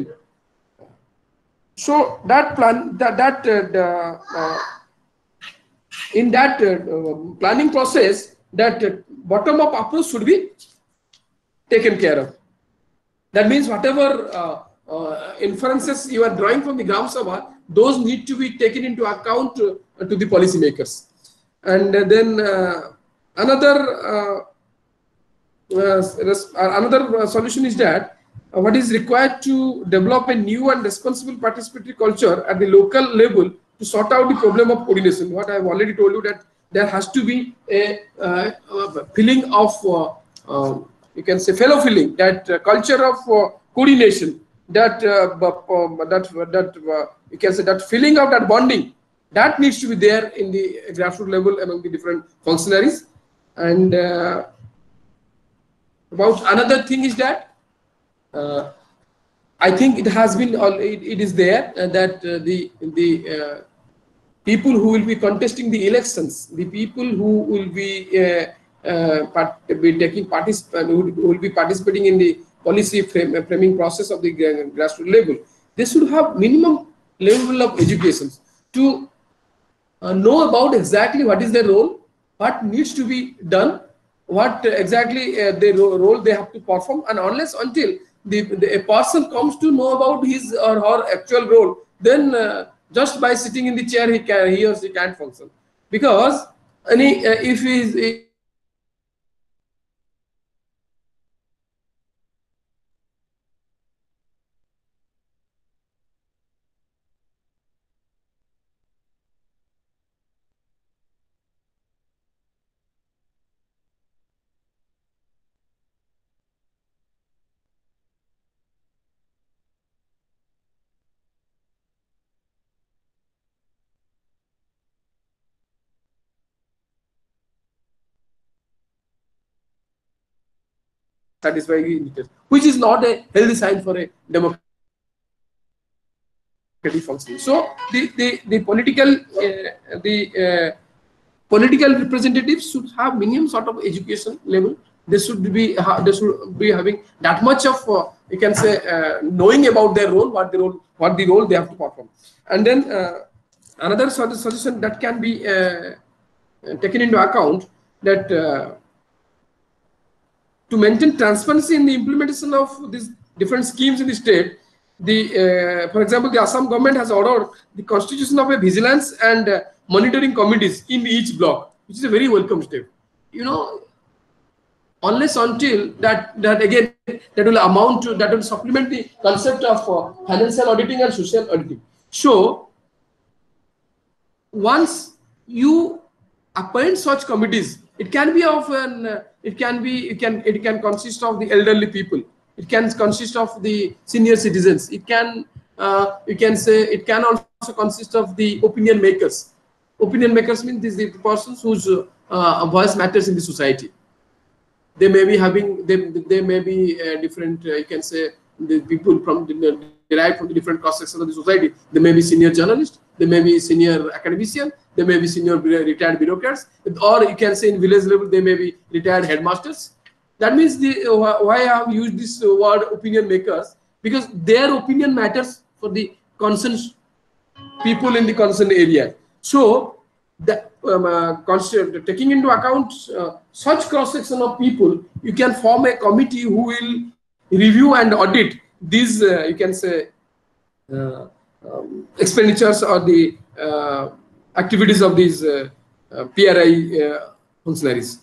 So that plan, in that planning process, that bottom-up approach should be taken care of. That means whatever inferences you are drawing from the Gram Sabha, those need to be taken into account to the policymakers. And then another another solution is that what is required to develop a new and responsible participatory culture at the local level to sort out the problem of coordination. What I have already told you, that there has to be a feeling of you can say fellow feeling, that culture of coordination, that you can say that feeling of that bonding, that needs to be there in the grassroots level among the different functionaries. And about another thing is that I think it has been it is there that the people who will be contesting the elections, the people who will be who will be participating in the policy framing process of the grassroots level, they should have minimum level of education to know about exactly what is their role, what needs to be done, what exactly the role they have to perform. And unless until a person comes to know about his or her actual role, then just by sitting in the chair he or she can't function, because if he is satisfying, which is not a healthy sign for a democratic function. So the political representatives should have minimum sort of education level. They should be having that much of you can say knowing about their role, what the role they have to perform. And then another suggestion that can be taken into account, that to maintain transparency in the implementation of these different schemes in the state, for example, the Assam government has ordered the constitution of a vigilance and monitoring committees in each block, which is a very welcome step. Unless until that again, that will amount to, that will supplement the concept of financial auditing and social auditing. So once you appoint such committees, it can be of it can consist of the elderly people, it can consist of the senior citizens, it can you can say it can also consist of the opinion makers. Opinion makers means these the persons whose voice matters in the society. They may be having they may be different you can say the people from derived from the different cross sections of the society. They may be senior journalists, they may be senior academician, they may be senior retired bureaucrats, or you can say in village level they may be retired headmasters. That means why I have used this word opinion makers, because their opinion matters for the concerned people in the concerned area. So taking into account such cross section of people, you can form a committee who will review and audit these you can say expenditures or the activities of these PRI functionaries.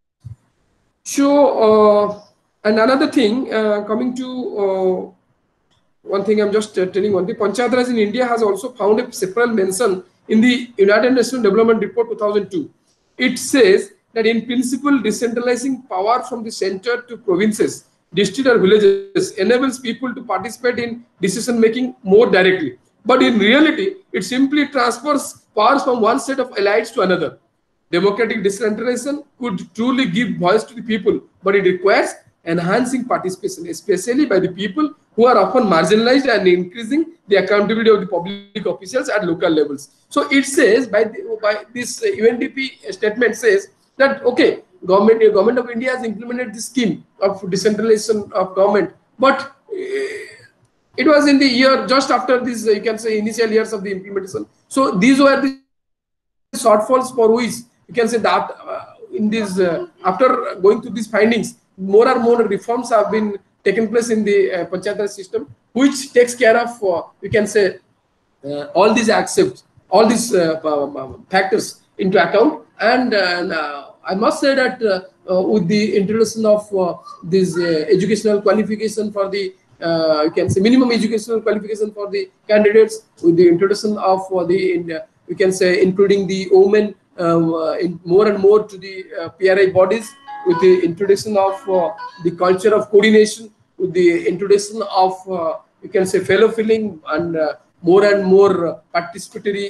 So and another thing, coming to one thing I'm just telling on the Panchayat Raj in India has also found a separate mention in the United Nations Development Report 2002. It says that in principle, decentralizing power from the center to provinces, districts or villages enables people to participate in decision making more directly. But in reality, it simply transfers powers from one set of elites to another. Democratic decentralization could truly give voice to the people, but it requires enhancing participation, especially by the people who are often marginalized, and increasing the accountability of the public officials at local levels. So it says by this UNDP statement says that okay, government of India has implemented this scheme of decentralization of government, but it was in the year just after this you can say initial years of the implementation. So these were the shortfalls for which you can say that in this after going through these findings, more and more reforms have been taken place in the Panchayat Raj system, which takes care of you can say all these all these factors into account. And I must say that with the introduction of this educational qualification for the you can say minimum educational qualification for the candidates, with the introduction of you can say including the women in more and more to the PRI bodies, with the introduction of the culture of coordination, with the introduction of you can say fellow filling and more participatory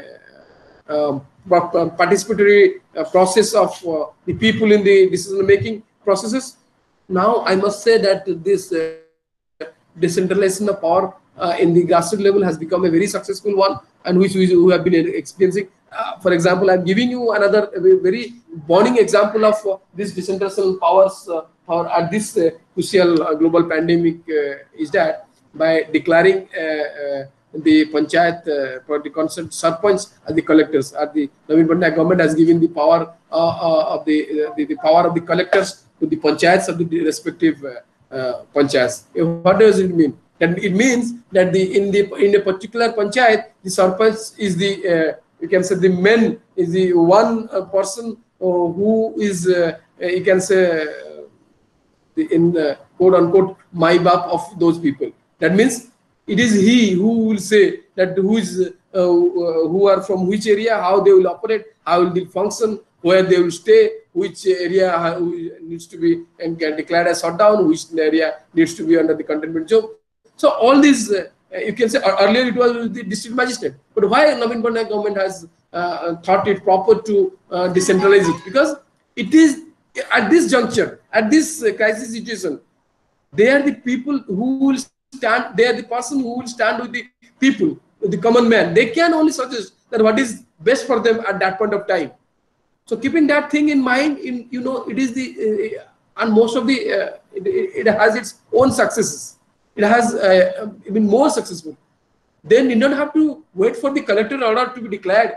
process of the people in the decision making processes. Now I must say that this decentralization of power in the grassroots level has become a very successful one, and which we have been experiencing. For example, I'm giving you another very burning example of this decentralization powers or at this crucial global pandemic is that by declaring the panchayat for the concerned sarpanch as the collectors, at the Naveen Patnaik government has given the power of the power of the collectors to the panchayats of the respective panchayats. What does it mean? And it means that in a particular panchayat, the sarpanch is the you can say the man is the one person who is you can say in quote unquote my bap of those people. That means it is he who will say that who are from which area, how they will operate, how will they function, where they will stay, which area needs to be and get declared as shutdown, which area needs to be under the containment zone. So all these you can say earlier it was the district magistrate, but why Naveen Patnaik government has thought it proper to decentralize it? Because it is at this juncture, at this crisis situation, they are the people who will stand, they are the person who will stand with the people, with the common man. They can only suggest that what is best for them at that point of time. So keeping that thing in mind, it is the and most of the it has its own successes. It has even more successful. Then you don't have to wait for the collector order to be declared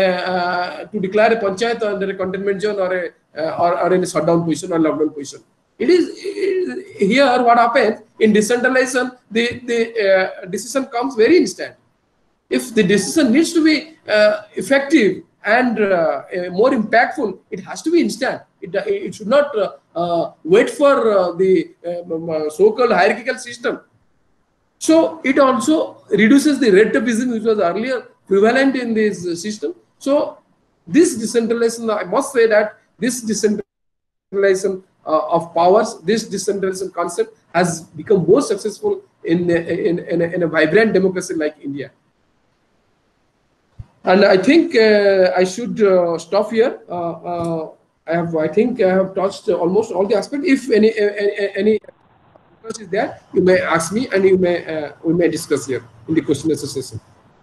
to declare a panchayat under a containment zone or in a shutdown position or lockdown position. It is here what happens in decentralization. The decision comes very instant. If the decision needs to be effective and more impactful, it has to be instant. It should not wait for the so-called hierarchical system. So it also reduces the red tapeism which was earlier prevalent in this system. So this decentralization, I must say that this decentralization of powers, this decentralization concept has become more successful in a vibrant democracy like India. And I think I should stop here. I think I have touched almost all the aspects. If any is there, you may ask me, and we may discuss here in the question and answer session.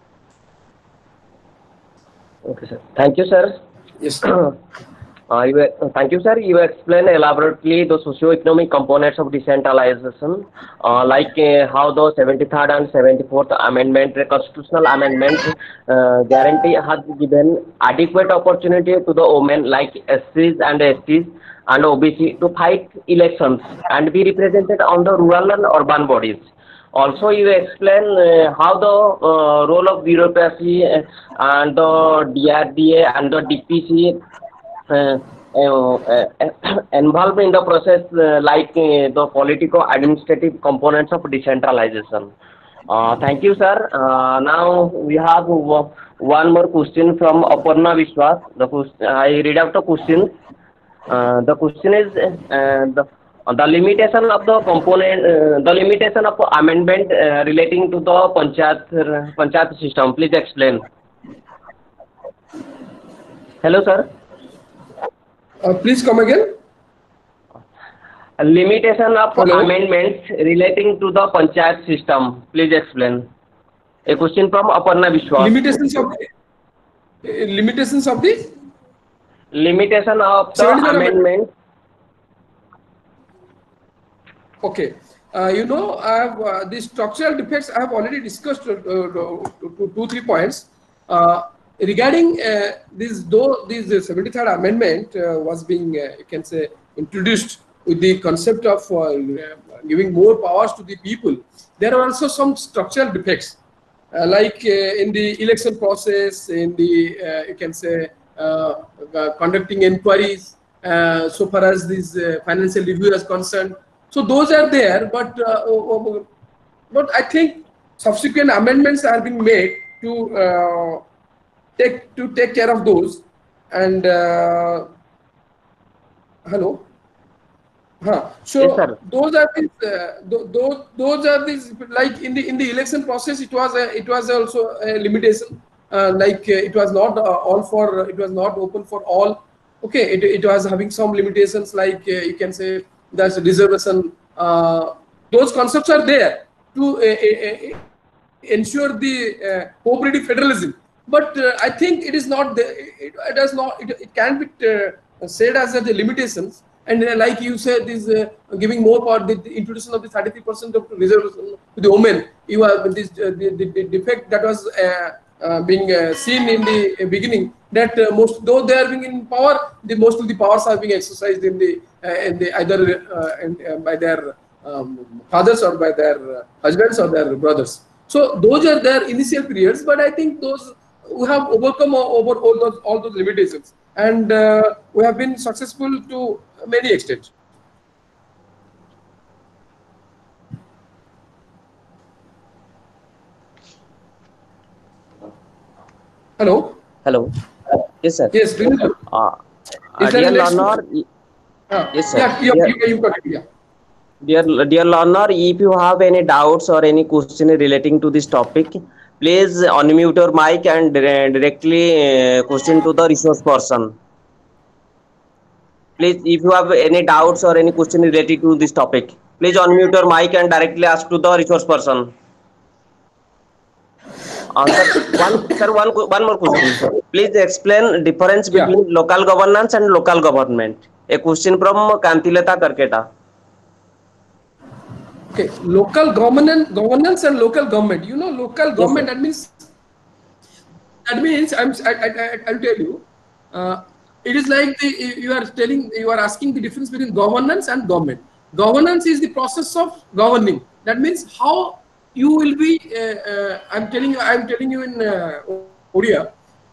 Okay, sir. Thank you, sir. Yes. Thank you, sir. You explained elaborately the socio-economic components of decentralization, like how the 73rd and 74th Amendment, the constitutional amendment, guarantee has given adequate opportunity to the women like SCs and STs and OBC to fight elections and be represented on the rural and urban bodies. Also, you explain how the role of bureaucracy and the DRDA and the DPC involved in the process, like the politico-administrative components of decentralization. Thank you, sir. Now we have one more question from Aparna Vishwas. I read out the question. The question is the limitation of the component, the limitation of amendment relating to the panchayat system. Please explain. Hello, sir. Please come again. A limitation of Hello? amendments relating to the panchayat system. Please explain. A question from Aparna Vishwas. Limitations of the Limitation of the amendment. Okay. I have the structural defects I have already discussed 2-3 points. Regarding this 73rd Amendment was being, you can say, introduced with the concept of giving more powers to the people. There are also some structural defects, like in the election process, in the, you can say, conducting inquiries, so far as this financial review is concerned. So those are there, but I think subsequent amendments are being made to take care of those. And hello. Yes, So sir. those are these, those are these, like in the election process, it was also a limitation. It was not all for, it was not open for all. Okay, it was having some limitations, like you can say there's a reservation. Those concepts are there to ensure the cooperative federalism. But I think it is not the, it does not, it can be said as the limitations. And like you said, is giving more power, the introduction of the 33% of reservation to the women. You have this the defect that was being seen in the beginning, that most, though they are being in power, the most of the powers are being exercised in the either by their fathers or by their husbands or their brothers. So those are their initial periods, but I think those we have overcome over all those limitations, and we have been successful to many extent. Hello. Hello. Yes, sir. Yes. Uh, Is there a Dear next learner, question? yes, sir. Yeah. You got it. Yeah. Dear learner, if you have any doubts or any question relating to this topic, please unmute your mic and directly question to the resource person. Please, if you have any doubts or any question related to this topic, please unmute your mic and directly ask to the resource person. One more question. Please explain difference Yeah. between local governance and local government. A question from Kantilata Karketa. Okay. Local governance and local government. You know, local Yes, government, sir. that means I'll tell you. It is like you are asking the difference between governance and government. Governance is the process of governing. That means how you will be. I'm telling you in Odia.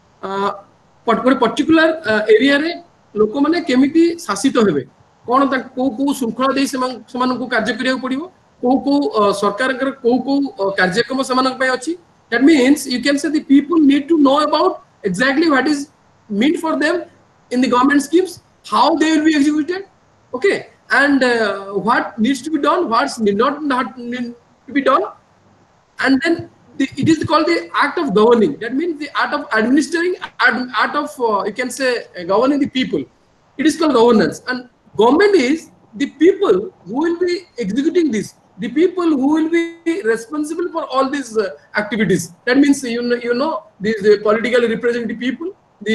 ଗୋଟେ particular ଏରିଆରେ ଲୋକମାନେ କେମିତି ଶାସିତ ହେବେ, କଣ କୋଉ କୋଉ ଶୃଙ୍ଖଳା ଦେଇ ସେମାନଙ୍କୁ କାର୍ଯ୍ୟ କରିବାକୁ ପଡିବ, କୋଉ କୋଉ ସରକାରଙ୍କର କୋଉ କୋଉ କାର୍ଯ୍ୟକ୍ରମ ସେମାନଙ୍କ ପାଇଁ ଅଛି. That means you can say the people need to know about exactly what is meant for them in the government schemes, how they will be executed, okay, and what needs to be done, what need not need to be done. And then it is called the act of governing. That means the art of administering, art of you can say governing the people. It is called governance. And government is the people who will be executing this, the people who will be responsible for all these activities. That means you know these politically representing people,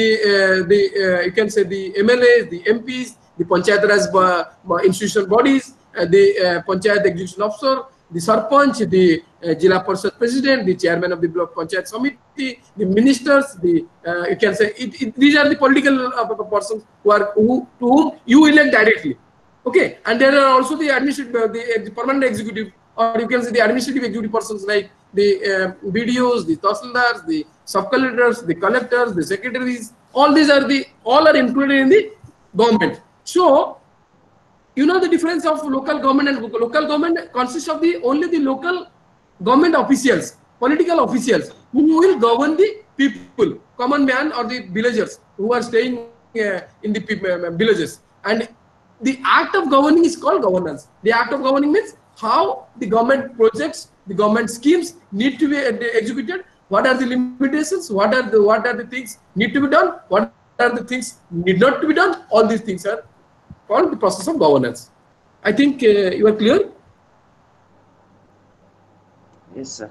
you can say the MLAs, the MPs, the Panchayat Raj institutional bodies, the Panchayat execution officer, the Sarpanch, the Jila Parishad president, the chairman of the block Panchayat Samiti, the ministers, the you can say these are the political persons to whom you elect directly. Okay, and there are also the administrative, the permanent executive, or you can say the administrative executive persons like the BDOs, the Tahsildars, the sub-collectors, the collectors, the secretaries. All these are included in the government. So you know the difference of local government and local government consists of only the local government officials, political officials who will govern the people, common man or the villagers who are staying in the villages. And the act of governing is called governance. The act of governing means how the government projects, the government schemes need to be executed. What are the limitations? What are the things need to be done? What are the things need not to be done? All these things are called the process of governance. I think you are clear? Yes, sir.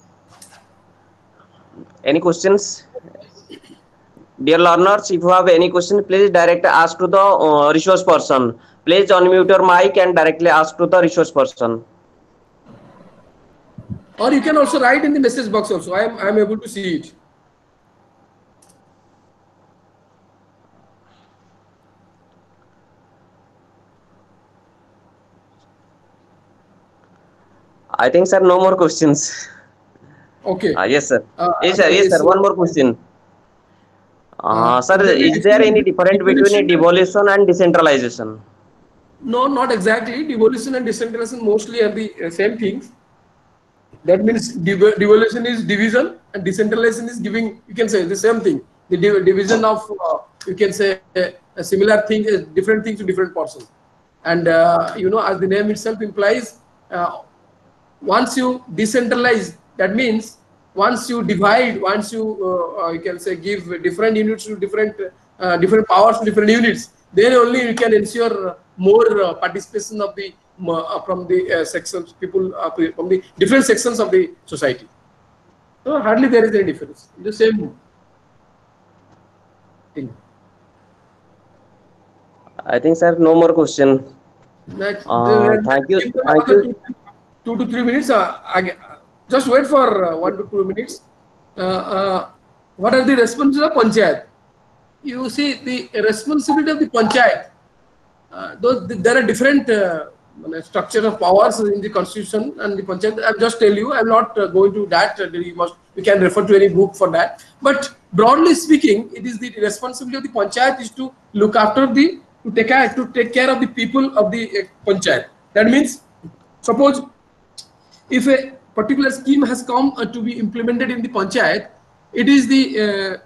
Any questions? Dear learners, if you have any question, please direct ask to the resource person. Please unmute your mic and directly ask to the resource person. Or you can also write in the message box also. I am able to see it. I think, sir, no more questions. Okay. Yes, sir. Yes, sir. One more question. Sir, is there any difference between Devolution, devolution and decentralization? no, not exactly. Devolution and decentralization mostly are the same things. That means devolution is division and decentralization is giving, you can say the same thing. The division of, you can say a similar thing, different things to different persons. And, as the name itself implies, once you decentralize, that means once you divide, once you can say give different units to different powers to different units, then only you can ensure more participation of the from the sections people from the different sections of the society. So hardly there is any difference. The same thing. I think, sir, no more question. Next, Thank you. give them Thank another you. 2 to 3 minutes. Just wait for 1 to 2 minutes. What are the responsibilities of panchayat? You see the responsibility of the panchayat. There are different structure of powers in the constitution and the panchayat. I'll just tell you. I'm not going to that. You can refer to any book for that. But broadly speaking, it is the responsibility of the panchayat is to look after to take care of the people of the panchayat. That means, suppose if a particular scheme has come to be implemented in the panchayat, it is the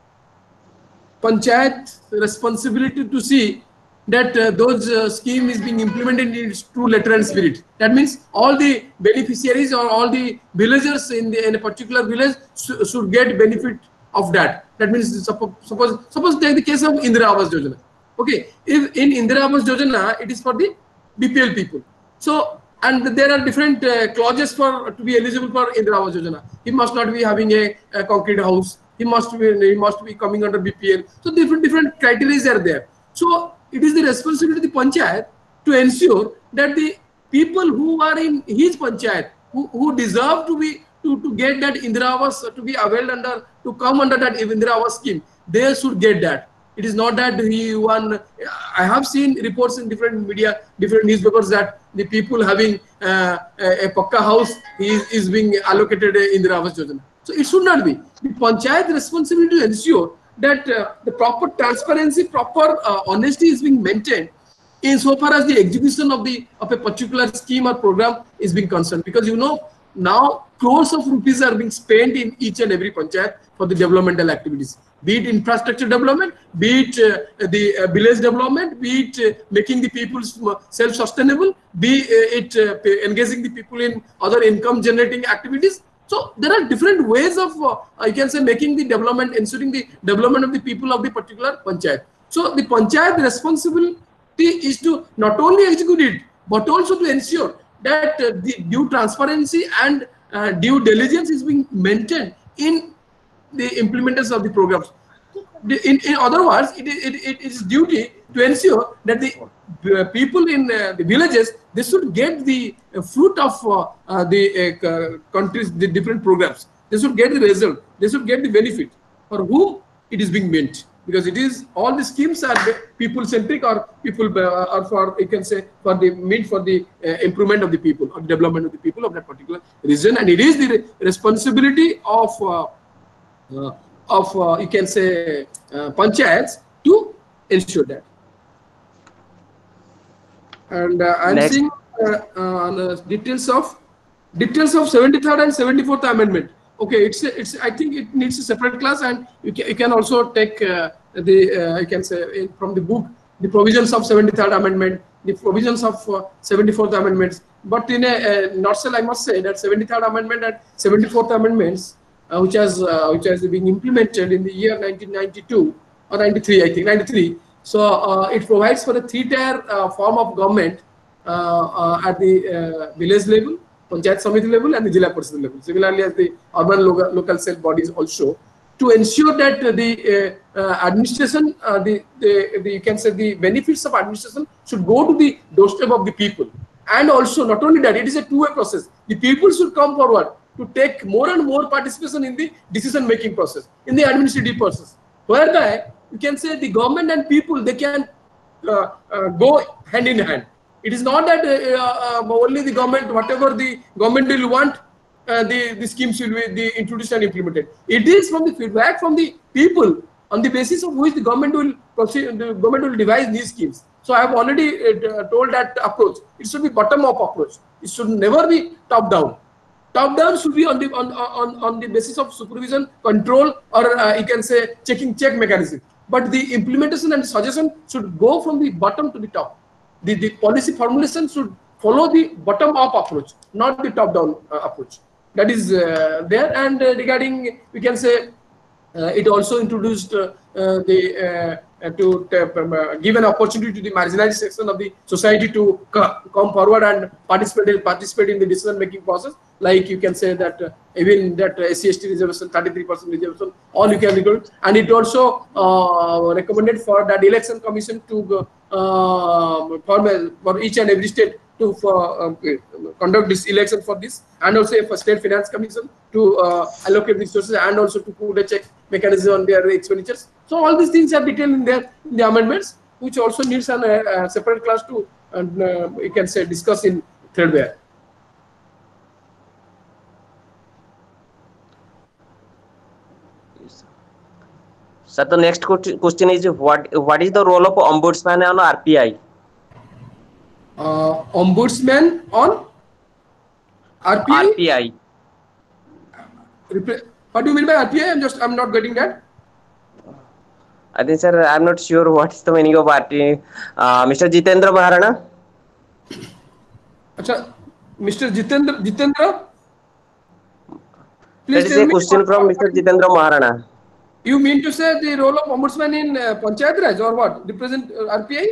panchayat responsibility to see that those scheme is being implemented in its true letter and spirit. That means all the beneficiaries or all the villagers in a particular village should get benefit of that. That means suppose take the case of Indira Awas Yojana. Okay, if in Indira Awas Yojana it is for the BPL people. So and there are different clauses to be eligible for Indira Awas Yojana. He must not be having a concrete house. He must be coming under BPL. So different criteria are there. So it is the responsibility of the panchayat to ensure that the people who are in his panchayat, who deserve to get that Indira Awas, to be availed under, to come under that Indira Awas scheme, they should get that. It is not that he won. I have seen reports in different media, different newspapers that the people having a pakka house is being allocated Indira Awas Yojana. So it should not be. The panchayat responsibility to ensure that the proper transparency, proper honesty is being maintained insofar as the execution of a particular scheme or program is being concerned. Because now crores of rupees are being spent in each and every panchayat for the developmental activities, be it infrastructure development, be it the village development, be it making the people self-sustainable, be it engaging the people in other income generating activities. So there are different ways of, I can say, making the development, ensuring the development of the people of the particular panchayat. So the panchayat responsibility is to not only execute it, but also to ensure that the due transparency and due diligence is being maintained in the implementation of the programs. In other words, it is duty to ensure that the people in the villages, they should get the fruit of the countries, the different programs. They should get the result. They should get the benefit for whom it is being meant. Because it is all the schemes are people centric or people or for, you can say, for the meant for the improvement of the people or development of the people of that particular region, and it is the responsibility of you can say panchayats to ensure that. And I'm Next. seeing details of 73rd and 74th amendment. Okay, it's I think it needs a separate class, and you can also take you can say from the book the provisions of 73rd amendment, the provisions of 74th amendments. But in a nutshell, I must say that 73rd amendment and 74th amendments, which has been implemented in the year 1992 or 93, I think 93. So it provides for a 3-tier form of government at the village level, Panchayat Samiti level, and the Jilla Parishad level. Similarly, as the urban local self bodies also, to ensure that the administration, you can say the benefits of administration should go to the doorstep of the people. And also, not only that, it is a two-way process. The people should come forward to take more and more participation in the decision-making process, in the administrative process, whereby you can say the government and people, they can go hand in hand. It is not that only the government, whatever the government will want, the schemes will be introduced and implemented. It is from the feedback from the people, on the basis of which the government will proceed, the government will devise these schemes. So I have already told that approach. It should be bottom-up approach. It should never be top-down. Top-down should be on the basis of supervision, control, or you can say check mechanism. But the implementation and suggestion should go from the bottom to the top. The policy formulation should follow the bottom-up approach, not the top-down approach. That is there. And regarding, we can say, it also introduced to give an opportunity to the marginalized section of the society to come forward and participate in the decision-making process. Like you can say that even that SC/ST reservation, 33% reservation, all you can recruit. And it also recommended for that election commission to for each and every state to conduct this election for this, and also for state finance commission to allocate resources, and also to put a check mechanism on their expenditures. So all these things are detailed in there in the amendments, which also needs a separate class to you can say discuss in threadbare. Sir, the next question is what is the role of ombudsman on RPI? Ombudsman on RPI? What do you mean by RPI? I'm not getting that. I think, sir, I'm not sure what is the meaning of RPI. Mr. Jitendra Maharana? Achha, Mr. Jitendra? Please that is a question from Mr. Jitendra Maharana. You mean to say the role of ombudsman in Panchayat Raj or what? Represent RPI?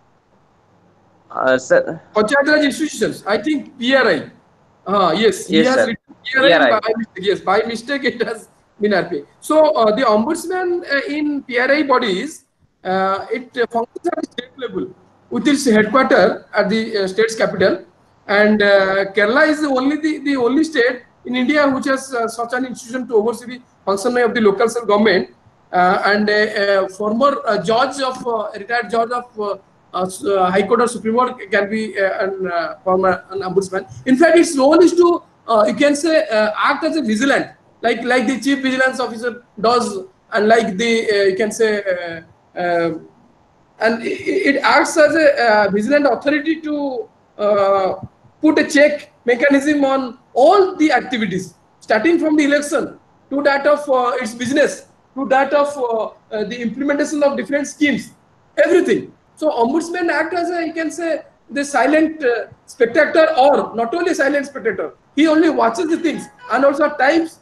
Sir. Panchayat Raj institutions. I think PRI. Yes. Yes, he has sir. PRI. Yes, by mistake it has been RPI. So the ombudsman in PRI bodies, it functions at the state level with its headquarters at the state's capital. And Kerala is the only state in India which has such an institution to oversee the functioning of the local self-government. And a former judge of retired judge of High Court or Supreme Court can be an ombudsman. In fact, its role is to you can say act as a vigilant, like the chief vigilance officer does, and like the you can say and it acts as a vigilant authority to put a check mechanism on all the activities, starting from the election to that of its business, to that of the implementation of different schemes, everything. So ombudsman act as a, you can say, the silent spectator, or not only silent spectator, he only watches the things and also at times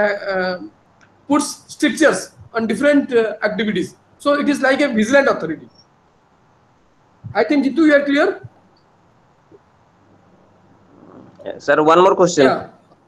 puts strictures on different activities. So it is like a vigilant authority. I think Jitu, you are clear? Sir, one more question. Yeah.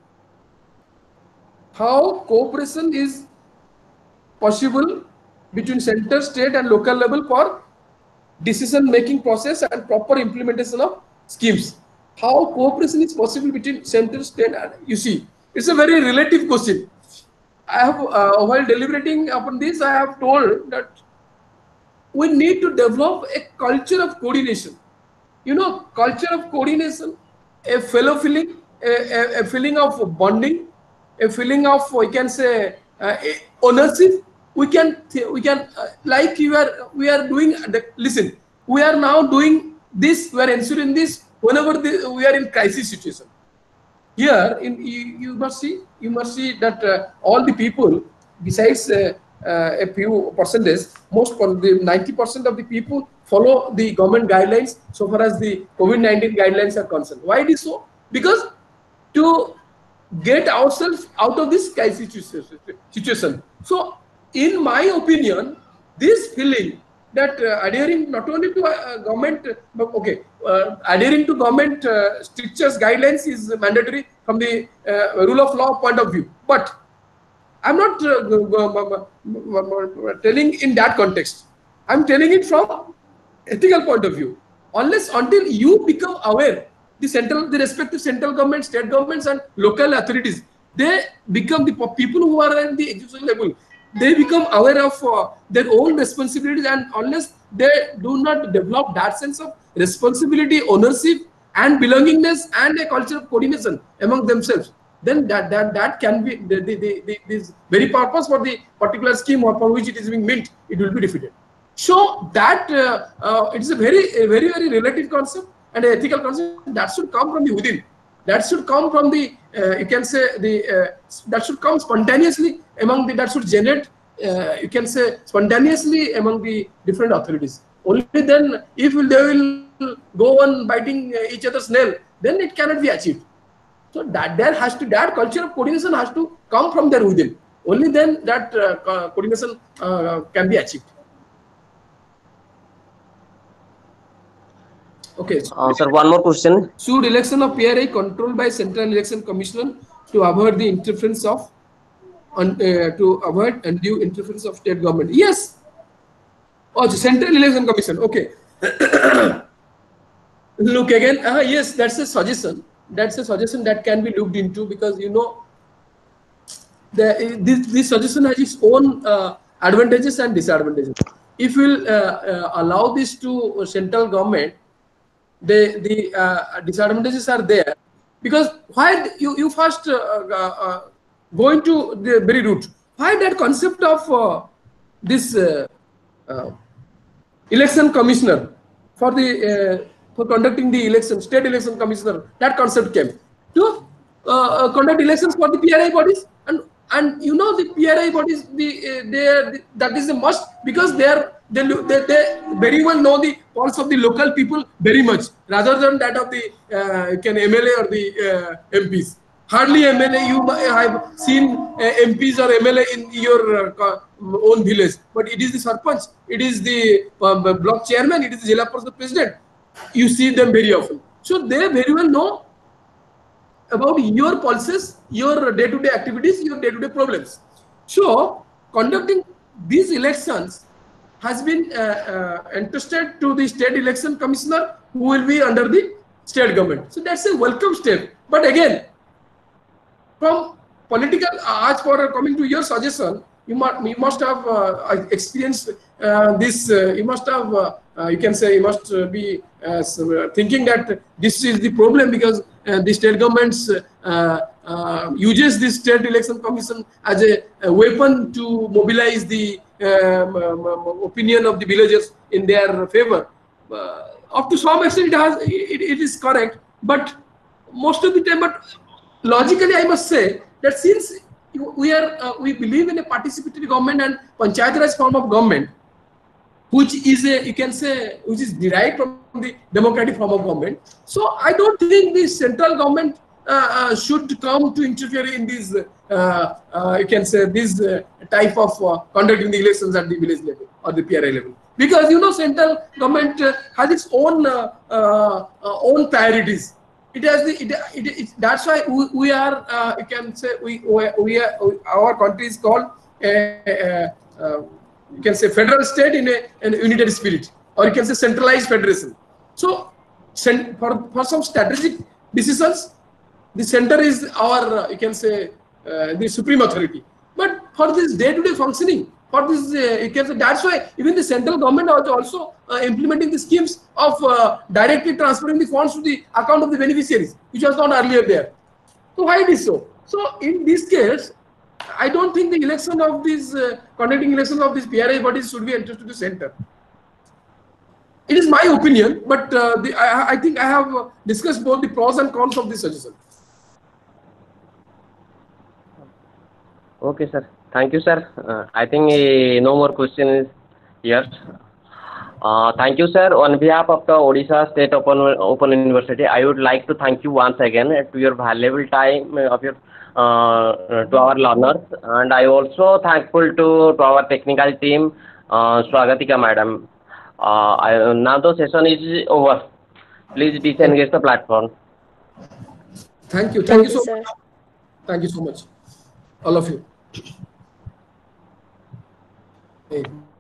How cooperation is possible between center, state and local level for decision-making process and proper implementation of schemes? How cooperation is possible between center, state, and you see, it's a very relative question. I have, while deliberating upon this, I have told that we need to develop a culture of coordination. You know, culture of coordination, a fellow feeling, a feeling of bonding, a feeling of, we can say, ownership. We can like we are doing. Listen, we are now doing this. We are ensuring this whenever we are in crisis situation. Here, you must see that all the people, besides a few percentage, most the 90% of the people follow the government guidelines so far as the COVID-19 guidelines are concerned. Why it is so? Because to get ourselves out of this crisis situation. So, in my opinion, this feeling that adhering not only to government, adhering to government strictures guidelines is mandatory from the rule of law point of view. But I'm not telling in that context. I'm telling it from ethical point of view. Until you become aware, the respective central government, state governments, and local authorities, they become the people who are at the executive level. They become aware of their own responsibilities, and unless they do not develop that sense of responsibility, ownership, and belongingness, and a culture of coordination among themselves, then that can be this very purpose for the particular scheme or for which it is being meant, it will be defeated. So that it is a very relative concept and an ethical concept that should come from the within. That should come from the you can say the that should come spontaneously among the, that should generate you can say spontaneously among the different authorities. Only then, if they will go on biting each other's nail, then it cannot be achieved. So that culture of coordination has to come from there within. Only then that coordination can be achieved. Okay. Sir, one more question. Should election of PRI controlled by Central Election Commission to avoid the interference of to avoid undue interference of state government? Yes. Oh, Central Election Commission. Okay. Look again. Yes, that's a suggestion. That's a suggestion that can be looked into, because you know this suggestion has its own advantages and disadvantages. If we'll allow this to central government, the disadvantages are there, because why you first go into the very root. Why that concept of this election commissioner for the for conducting the election, state election commissioner, that concept came to conduct elections for the PRI bodies, and you know the PRI bodies, that is a must, because they very well know the pulse of the local people very much, rather than that of the MLA or the MPs. Hardly MLA you have seen MPs or MLA in your own village, but it is the Sarpanch, it is the block chairman, it is the Jila Parishad president. You see them very often. So they very well know about your pulses, your day-to-day activities, your day-to-day problems. So conducting these elections has been entrusted to the state election commissioner, who will be under the state government. So that's a welcome step. But again, from political, as for coming to your suggestion, you must have experienced this. You must have, you can say, you must be thinking that this is the problem, because the state governments uses this state election commission as a weapon to mobilize the opinion of the villagers in their favor. Up to some extent, it is correct, but most of the time, but logically, I must say that since we believe in a participatory government and Panchayat Raj form of government, which is you can say, which is derived from the democratic form of government. So I don't think the central government should come to interfere in this, you can say, this type of conducting the elections at the village level or the PRI level, because you know central government has its own own priorities. It has that's why we are you can say we are, our country is called you can say federal state in a unitary spirit, or you can say centralized federation. So for some strategic decisions, the center is our you can say the supreme authority. But for this day-to-day functioning, for this you can say, that's why even the central government also implementing the schemes of directly transferring the funds to the account of the beneficiaries, which was not earlier there. So why it is so? So in this case, I don't think the election of these conducting elections of these PRI bodies should be entrusted to the center. It is my opinion, but I think I have discussed both the pros and cons of this suggestion. Okay, sir. Thank you, sir. I think no more questions here. Thank you, sir. On behalf of the Odisha State Open University, I would like to thank you once again to your valuable time of your to our learners, and I also thankful to our technical team, Swagatika madam. Now the session is over. Please disengage the platform. Thank you. Thank you so much. Thank you so much, all of you. Hey.